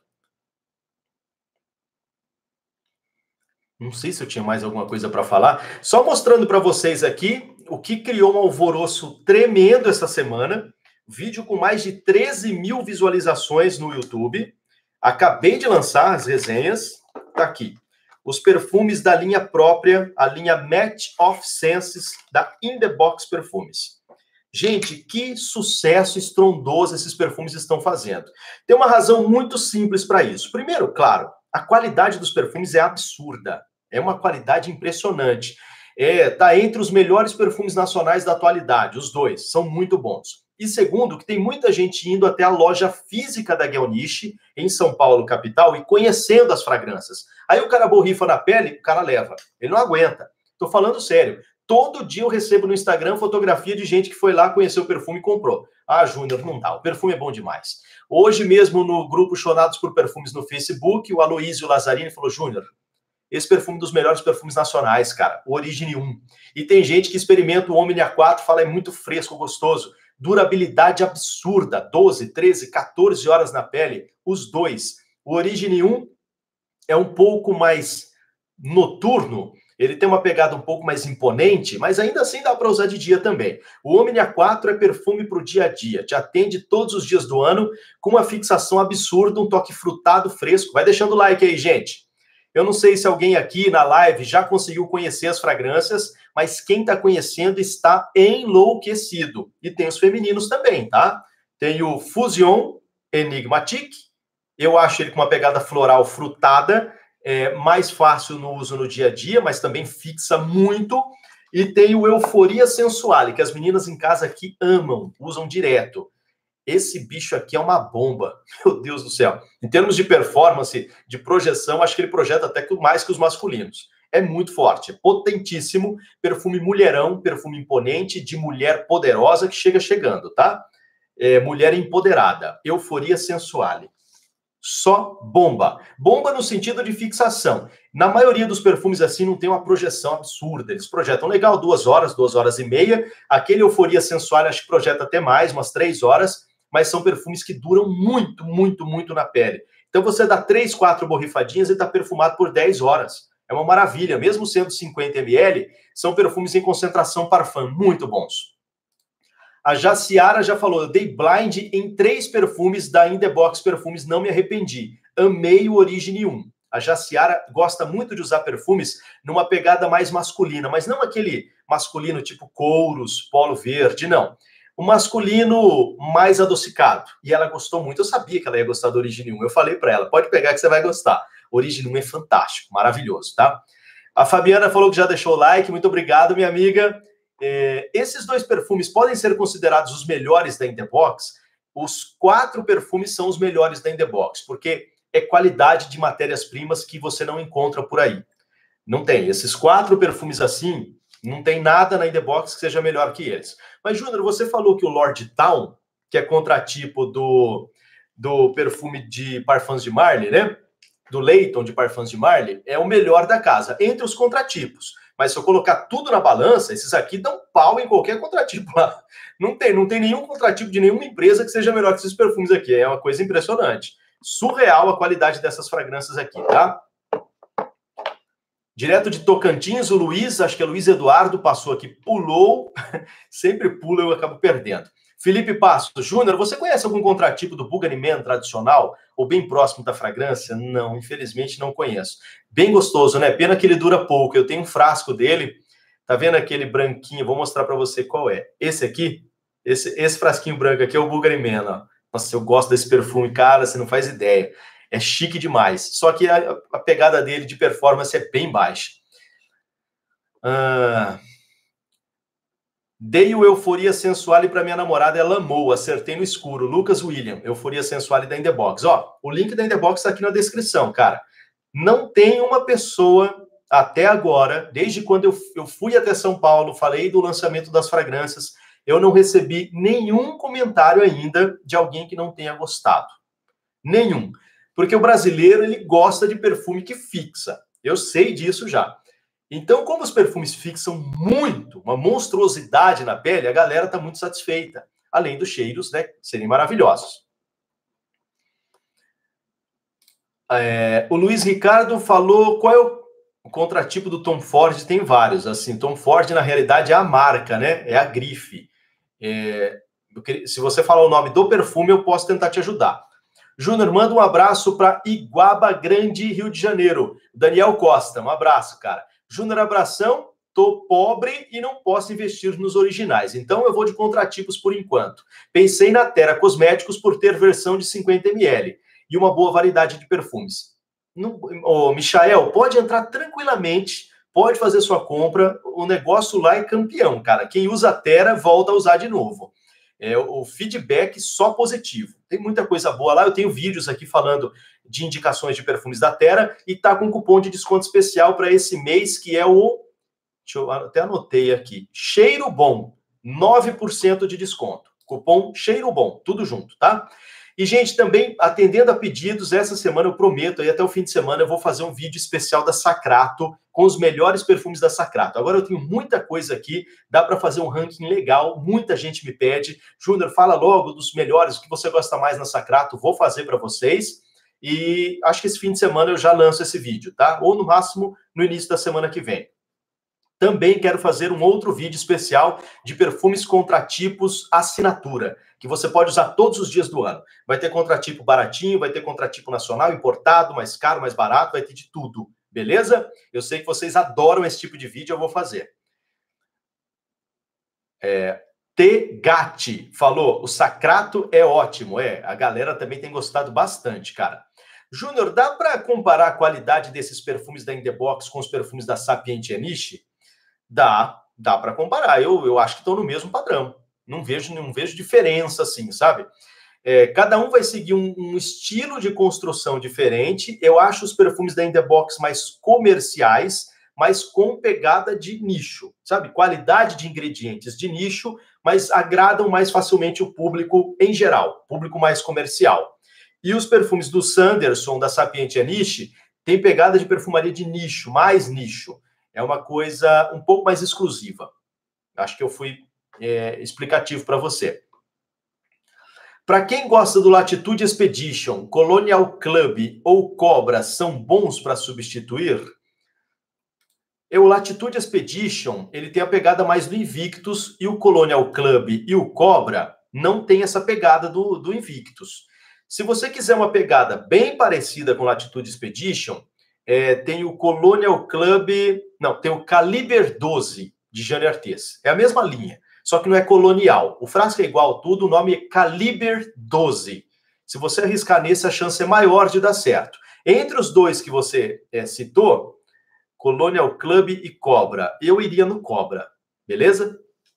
S1: Não sei se eu tinha mais alguma coisa para falar. Só mostrando para vocês aqui o que criou um alvoroço tremendo essa semana. Vídeo com mais de treze mil visualizações no YouTube. Acabei de lançar as resenhas. Tá aqui. Os perfumes da linha própria, a linha Match of Senses da In The Box Perfumes. Gente, que sucesso estrondoso esses perfumes estão fazendo. Tem uma razão muito simples para isso. Primeiro, claro, a qualidade dos perfumes é absurda. É uma qualidade impressionante. É, tá entre os melhores perfumes nacionais da atualidade, os dois, são muito bons. E segundo, que tem muita gente indo até a loja física da Guelniche, em São Paulo, capital, e conhecendo as fragrâncias. Aí o cara borrifa na pele, o cara leva. Ele não aguenta. Tô falando sério. Todo dia eu recebo no Instagram fotografia de gente que foi lá, conheceu o perfume e comprou. Ah, Júnior, não dá. O perfume é bom demais. Hoje mesmo, no grupo Chonados por Perfumes no Facebook, o Aloísio Lazzarini falou, Júnior, esse perfume é um dos melhores perfumes nacionais, cara. O Origine um. E tem gente que experimenta o Omnia quatro, fala é muito fresco, gostoso. Durabilidade absurda. doze, treze, quatorze horas na pele. Os dois. O Origine um é um pouco mais noturno. Ele tem uma pegada um pouco mais imponente, mas ainda assim dá para usar de dia também. O Omnia quatro é perfume para o dia a dia. Te atende todos os dias do ano com uma fixação absurda, um toque frutado, fresco. Vai deixando o like aí, gente. Eu não sei se alguém aqui na live já conseguiu conhecer as fragrâncias, mas quem está conhecendo está enlouquecido. E tem os femininos também, tá? Tem o Fusion Enigmatique. Eu acho ele com uma pegada floral frutada, é mais fácil no uso no dia a dia, mas também fixa muito. E tem o Euforia Sensuale, que as meninas em casa aqui amam, usam direto. Esse bicho aqui é uma bomba, meu Deus do céu. Em termos de performance, de projeção, acho que ele projeta até mais que os masculinos. É muito forte, é potentíssimo, perfume mulherão, perfume imponente, de mulher poderosa que chega chegando, tá? É, mulher empoderada, Euforia Sensuale. Só bomba. Bomba no sentido de fixação. Na maioria dos perfumes assim não tem uma projeção absurda. Eles projetam legal, duas horas, duas horas e meia. Aquele Euforia Sensual acho que projeta até mais, umas três horas. Mas são perfumes que duram muito, muito, muito na pele. Então você dá três, quatro borrifadinhas e está perfumado por dez horas. É uma maravilha. Mesmo sendo cinquenta mililitros, são perfumes em concentração parfum, muito bons. A Jaciara já falou, eu dei blind em três perfumes da In The Box Perfumes, não me arrependi. Amei o Origine um. A Jaciara gosta muito de usar perfumes numa pegada mais masculina, mas não aquele masculino tipo couros, polo verde, não. O masculino mais adocicado. E ela gostou muito. Eu sabia que ela ia gostar do Origine um. Eu falei para ela, pode pegar que você vai gostar. O Origine um é fantástico, maravilhoso, tá? A Fabiana falou que já deixou o like. Muito obrigado, minha amiga. É, esses dois perfumes podem ser considerados os melhores da In The Box? Os quatro perfumes são os melhores da In The Box, porque é qualidade de matérias-primas que você não encontra por aí. Não tem. Esses quatro perfumes assim, não tem nada na In The Box que seja melhor que eles. Mas, Júnior, você falou que o Lord Town, que é contratipo do, do perfume de Parfums de Marly, né? Do Layton de Parfums de Marly, é o melhor da casa, entre os contratipos. Mas se eu colocar tudo na balança, esses aqui dão pau em qualquer contratipo lá. Não tem, não tem nenhum contratipo de nenhuma empresa que seja melhor que esses perfumes aqui. É uma coisa impressionante. Surreal a qualidade dessas fragrâncias aqui, tá? Direto de Tocantins, o Luiz, acho que é Luiz Eduardo, passou aqui, pulou. Sempre pula, eu acabo perdendo. Felipe Passos, Júnior, você conhece algum contratipo do Bulgari Man tradicional ou bem próximo da fragrância? Não, infelizmente não conheço. Bem gostoso, né? Pena que ele dura pouco. Eu tenho um frasco dele. Tá vendo aquele branquinho? Vou mostrar para você qual é. Esse aqui, esse, esse frasquinho branco aqui é o Bulgari Man, ó. Nossa, eu gosto desse perfume, cara, você não faz ideia. É chique demais. Só que a, a pegada dele de performance é bem baixa. Ah... Dei o Euforia Sensuale para minha namorada, ela amou, acertei no escuro. Lucas William, Euforia Sensuale da In The Box. Ó, o link da In The Box está aqui na descrição, cara. Não tem uma pessoa até agora, desde quando eu, eu fui até São Paulo, falei do lançamento das fragrâncias, eu não recebi nenhum comentário ainda de alguém que não tenha gostado. Nenhum. Porque o brasileiro, ele gosta de perfume que fixa. Eu sei disso já. Então, como os perfumes fixam muito, uma monstruosidade na pele, a galera está muito satisfeita. Além dos cheiros, né, serem maravilhosos. É, o Luiz Ricardo falou qual é o, o contratipo do Tom Ford. Tem vários. Assim, Tom Ford, na realidade, é a marca, né? É a grife. É, se você falar o nome do perfume, eu posso tentar te ajudar. Júnior, manda um abraço para Iguaba Grande, Rio de Janeiro. Daniel Costa, um abraço, cara. Júnior, abração, tô pobre e não posso investir nos originais. Então eu vou de contratipos por enquanto. Pensei na Terra Cosméticos por ter versão de cinquenta mililitros e uma boa variedade de perfumes. No, oh, Michael, pode entrar tranquilamente, pode fazer sua compra, o negócio lá é campeão, cara. Quem usa a Terra volta a usar de novo. É, o feedback só positivo. Tem muita coisa boa lá. Eu tenho vídeos aqui falando de indicações de perfumes da Terra e tá com cupom de desconto especial para esse mês, que é o... Deixa eu até anotei aqui. Cheiro Bom. nove por cento de desconto. Cupom Cheiro Bom. Tudo junto, tá? E, gente, também atendendo a pedidos, essa semana eu prometo, aí até o fim de semana eu vou fazer um vídeo especial da Sacrato, com os melhores perfumes da Sacrato. Agora eu tenho muita coisa aqui, dá para fazer um ranking legal, muita gente me pede. Júnior, fala logo dos melhores, o que você gosta mais na Sacrato, vou fazer para vocês. E acho que esse fim de semana eu já lanço esse vídeo, tá? Ou no máximo no início da semana que vem. Também quero fazer um outro vídeo especial de perfumes contratipos assinatura, que você pode usar todos os dias do ano. Vai ter contratipo baratinho, vai ter contratipo nacional, importado, mais caro, mais barato, vai ter de tudo, beleza? Eu sei que vocês adoram esse tipo de vídeo, eu vou fazer. É, T. Gatti falou, o Sacrato é ótimo. É, a galera também tem gostado bastante, cara. Júnior, dá para comparar a qualidade desses perfumes da In The Box com os perfumes da Sapienti Aniche? Dá, dá para comparar. Eu, eu acho que estão no mesmo padrão. Não vejo, não vejo diferença, assim, sabe? É, cada um vai seguir um, um estilo de construção diferente. Eu acho os perfumes da In The Box mais comerciais, mas com pegada de nicho, sabe? Qualidade de ingredientes de nicho, mas agradam mais facilmente o público em geral, público mais comercial. E os perfumes do Sanderson, da Sapienti Aniche, tem pegada de perfumaria de nicho, mais nicho. É uma coisa um pouco mais exclusiva. Acho que eu fui é, explicativo para você. Para quem gosta do Latitude Expedition, Colonial Club ou Cobra são bons para substituir? O Latitude Expedition, ele tem a pegada mais do Invictus, e o Colonial Club e o Cobra não tem essa pegada do, do Invictus. Se você quiser uma pegada bem parecida com o Latitude Expedition, É, tem o Colonial Club... Não, tem o Caliber doze, de Jeanne Arthès. É a mesma linha, só que não é colonial. O frasco é igual tudo, o nome é Caliber doze. Se você arriscar nesse, a chance é maior de dar certo. Entre os dois que você é, citou, Colonial Club e Cobra, eu iria no Cobra, beleza?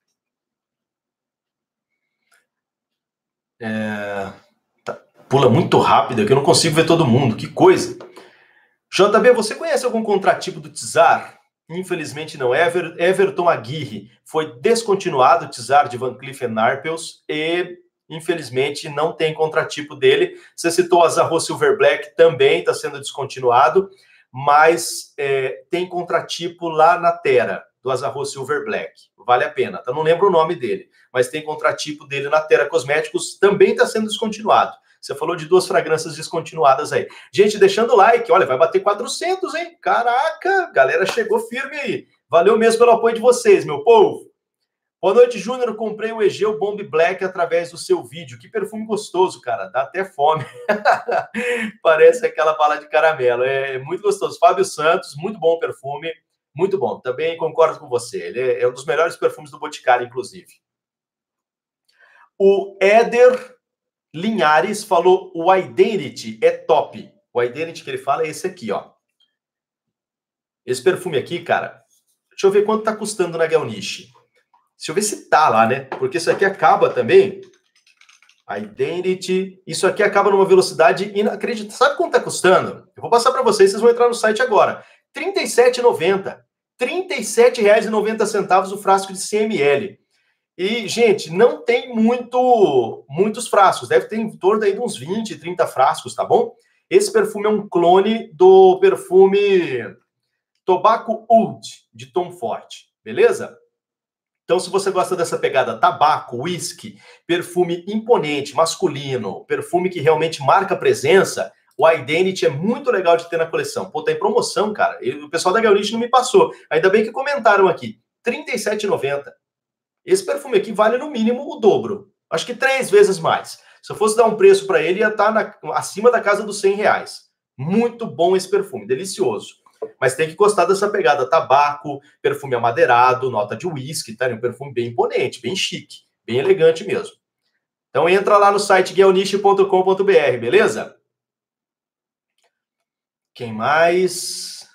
S1: É... Tá. Pula muito rápido aqui, eu não consigo ver todo mundo, que coisa. J B, você conhece algum contratipo do Tsar? Infelizmente não. Ever, Everton Aguirre foi descontinuado, o Tsar de Van Cleef Arpels, e infelizmente não tem contratipo dele. Você citou o Azarro Silver Black, também está sendo descontinuado, mas é, tem contratipo lá na Terra, do Azarro Silver Black. Vale a pena, tá? Não lembro o nome dele, mas tem contratipo dele na Terra Cosméticos, também está sendo descontinuado. Você falou de duas fragrâncias descontinuadas aí. Gente, deixando o like, olha, vai bater quatrocentos, hein? Caraca, galera chegou firme aí. Valeu mesmo pelo apoio de vocês, meu povo. Boa noite, Júnior. Comprei o Egeu Bomb Black através do seu vídeo. Que perfume gostoso, cara. Dá até fome. Parece aquela bala de caramelo. É muito gostoso. Fábio Santos, muito bom perfume. Muito bom. Também concordo com você. Ele é um dos melhores perfumes do Boticário, inclusive. O Éder Linhares falou: o Identity é top. O Identity que ele fala é esse aqui, ó. Esse perfume aqui, cara, deixa eu ver quanto tá custando na Gelniche. Deixa eu ver se tá lá, né? Porque isso aqui acaba também. Identity. Isso aqui acaba numa velocidade inacreditável. Sabe quanto tá custando? Eu vou passar para vocês, vocês vão entrar no site agora. trinta e sete reais e noventa centavos. trinta e sete reais e noventa centavos o frasco de cem mililitros. E, gente, não tem muito, muitos frascos. Deve ter em torno aí de uns vinte, trinta frascos, tá bom? Esse perfume é um clone do perfume Tobacco Oud, de Tom Ford. Beleza? Então, se você gosta dessa pegada tabaco, whisky, perfume imponente, masculino, perfume que realmente marca presença, o Identity é muito legal de ter na coleção. Pô, tá em promoção, cara. E o pessoal da Gelniche não me passou. Ainda bem que comentaram aqui. trinta e sete reais e noventa centavos. Esse perfume aqui vale no mínimo o dobro. Acho que três vezes mais. Se eu fosse dar um preço para ele, ia estar na, acima da casa dos cem reais. Muito bom esse perfume, delicioso. Mas tem que gostar dessa pegada tabaco, perfume amadeirado, nota de whisky, tá? Um perfume bem imponente, bem chique, bem elegante mesmo. Então entra lá no site gelniche ponto com ponto br, beleza? Quem mais?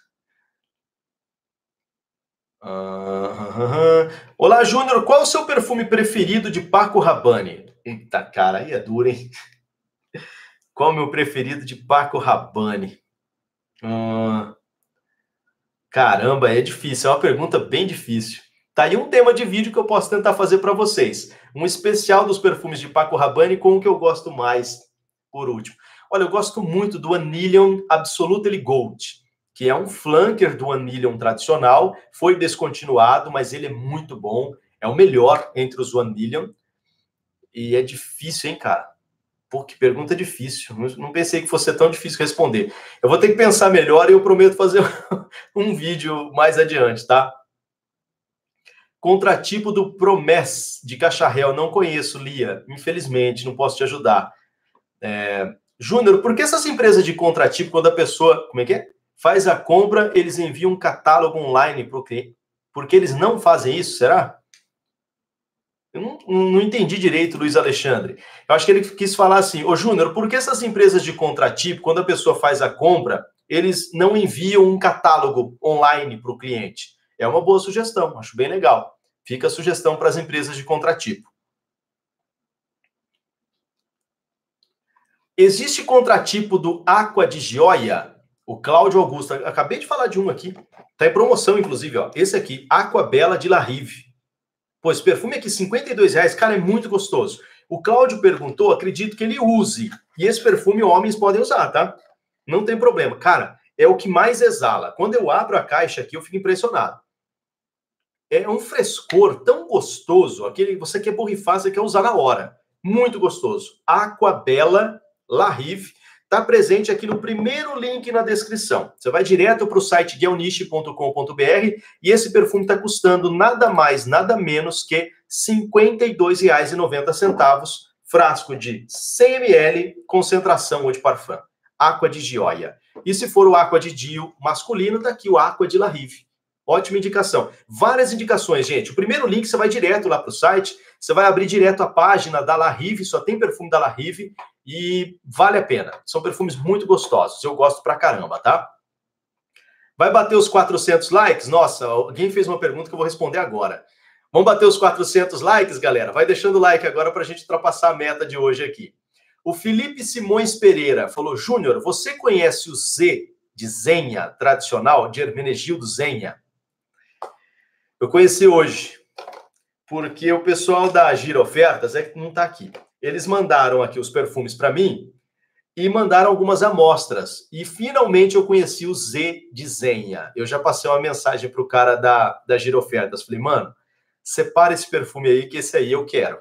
S1: Uhum. Olá, Júnior, qual é o seu perfume preferido de Paco Rabanne? Eita, cara, aí é duro, hein? Qual é o meu preferido de Paco Rabanne? Hum... Caramba, é difícil, é uma pergunta bem difícil. Tá aí um tema de vídeo que eu posso tentar fazer para vocês. Um especial dos perfumes de Paco Rabanne com o que eu gosto mais, por último. Olha, eu gosto muito do Anillion Absolutely Gold, que é um flanker do Anillion tradicional, foi descontinuado, mas ele é muito bom, é o melhor entre os Anillion, e é difícil, hein, cara? Pô, que pergunta difícil, não pensei que fosse tão difícil responder. Eu vou ter que pensar melhor e eu prometo fazer um vídeo mais adiante, tá? Contratipo do Promesse, de Cacharel, não conheço, Lia, infelizmente, não posso te ajudar. É... Júnior, por que essas empresas de contratipo, quando a pessoa, como é que é? Faz a compra, eles enviam um catálogo online para o cliente? Por que eles não fazem isso, será? Eu não, não entendi direito, Luiz Alexandre. Eu acho que ele quis falar assim: ô Júnior, por que essas empresas de contratipo, quando a pessoa faz a compra, eles não enviam um catálogo online para o cliente? É uma boa sugestão, acho bem legal. Fica a sugestão para as empresas de contratipo. Existe contratipo do Aqua di Gioia? O Cláudio Augusto, acabei de falar de um aqui. Está em promoção, inclusive, ó. Esse aqui, Aqua Bella de La Rive. Pô, esse perfume aqui, cinquenta e dois reais, cara, é muito gostoso. O Cláudio perguntou, acredito que ele use. E esse perfume homens podem usar, tá? Não tem problema. Cara, é o que mais exala. Quando eu abro a caixa aqui, eu fico impressionado. É um frescor tão gostoso, aquele que você quer borrifar, você quer usar na hora. Muito gostoso. Aqua Bella La Rive. Está presente aqui no primeiro link na descrição. Você vai direto para o site gelniche ponto com ponto br e esse perfume está custando nada mais, nada menos que cinquenta e dois reais e noventa centavos, frasco de cem mililitros, concentração Eau de Parfum. Aqua di Gioia. E se for o Aqua de Dio masculino, tá aqui o Aqua de La Rive. Ótima indicação. Várias indicações, gente. O primeiro link, você vai direto lá para o site, você vai abrir direto a página da La Rive, só tem perfume da La Rive e vale a pena. São perfumes muito gostosos, eu gosto pra caramba, tá? Vai bater os quatrocentos likes? Nossa, alguém fez uma pergunta que eu vou responder agora. Vamos bater os quatrocentos likes, galera? Vai deixando o like agora pra gente ultrapassar a meta de hoje aqui. O Felipe Simões Pereira falou, Júnior, você conhece o Z de Zenha tradicional, de Hermenegildo Zenha? Eu conheci hoje, porque o pessoal da Gira Ofertas é que não está aqui. Eles mandaram aqui os perfumes para mim e mandaram algumas amostras. E finalmente eu conheci o Z de Zenha. Eu já passei uma mensagem para o cara da, da Gira Ofertas. Falei, mano, separa esse perfume aí, que esse aí eu quero.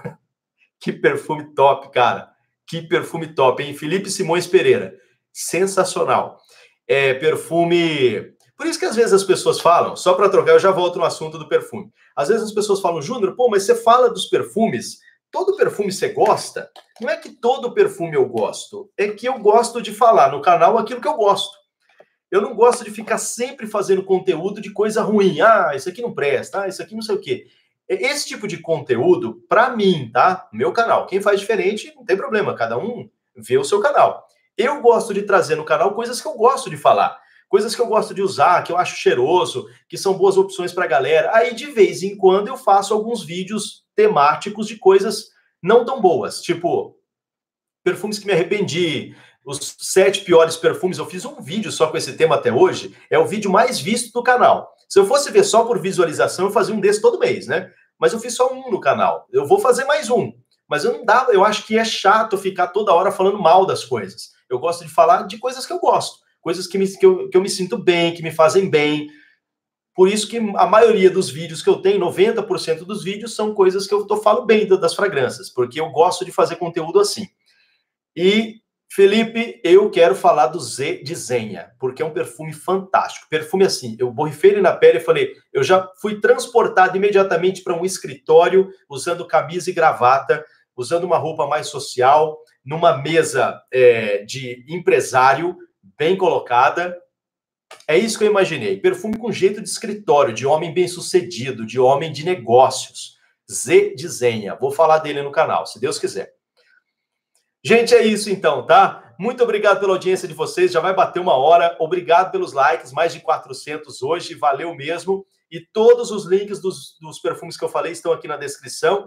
S1: Que perfume top, cara. Que perfume top, hein? Felipe Simões Pereira. Sensacional. É perfume... Por isso que às vezes as pessoas falam, só para trocar, eu já volto no assunto do perfume. Às vezes as pessoas falam, Júnior, pô, mas você fala dos perfumes, todo perfume você gosta? Não é que todo perfume eu gosto, é que eu gosto de falar no canal aquilo que eu gosto. Eu não gosto de ficar sempre fazendo conteúdo de coisa ruim. Ah, isso aqui não presta, ah, isso aqui não sei o quê. Esse tipo de conteúdo, para mim, tá? Meu canal. Quem faz diferente, não tem problema, cada um vê o seu canal. Eu gosto de trazer no canal coisas que eu gosto de falar. Coisas que eu gosto de usar, que eu acho cheiroso, que são boas opções para a galera. Aí, de vez em quando, eu faço alguns vídeos temáticos de coisas não tão boas. Tipo, perfumes que me arrependi, os sete piores perfumes. Eu fiz um vídeo só com esse tema até hoje. É o vídeo mais visto do canal. Se eu fosse ver só por visualização, eu fazia um desse todo mês, né? Mas eu fiz só um no canal. Eu vou fazer mais um. Mas eu não dá, eu acho que é chato ficar toda hora falando mal das coisas. Eu gosto de falar de coisas que eu gosto. Coisas que, me, que, eu, que eu me sinto bem, que me fazem bem. Por isso que a maioria dos vídeos que eu tenho, noventa por cento dos vídeos, são coisas que eu tô, falo bem das fragrâncias, porque eu gosto de fazer conteúdo assim. E, Felipe, eu quero falar do Z de Zenha, porque é um perfume fantástico. Perfume assim, eu borrifei ele na pele e falei, eu já fui transportado imediatamente para um escritório, usando camisa e gravata, usando uma roupa mais social, numa mesa é, de empresário, bem colocada. É isso que eu imaginei. Perfume com jeito de escritório, de homem bem-sucedido, de homem de negócios. Z de Zenha. Vou falar dele no canal, se Deus quiser. Gente, é isso então, tá? Muito obrigado pela audiência de vocês. Já vai bater uma hora. Obrigado pelos likes, mais de quatrocentos hoje. Valeu mesmo. E todos os links dos, dos perfumes que eu falei estão aqui na descrição.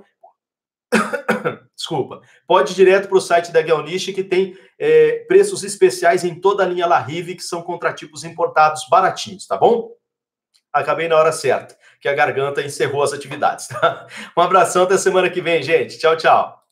S1: Desculpa. Pode ir direto para o site da Gelnish, que tem é, preços especiais em toda a linha La Rive, que são contratipos importados baratinhos, tá bom? Acabei na hora certa, que a garganta encerrou as atividades, tá? Um abração, até semana que vem, gente. Tchau, tchau.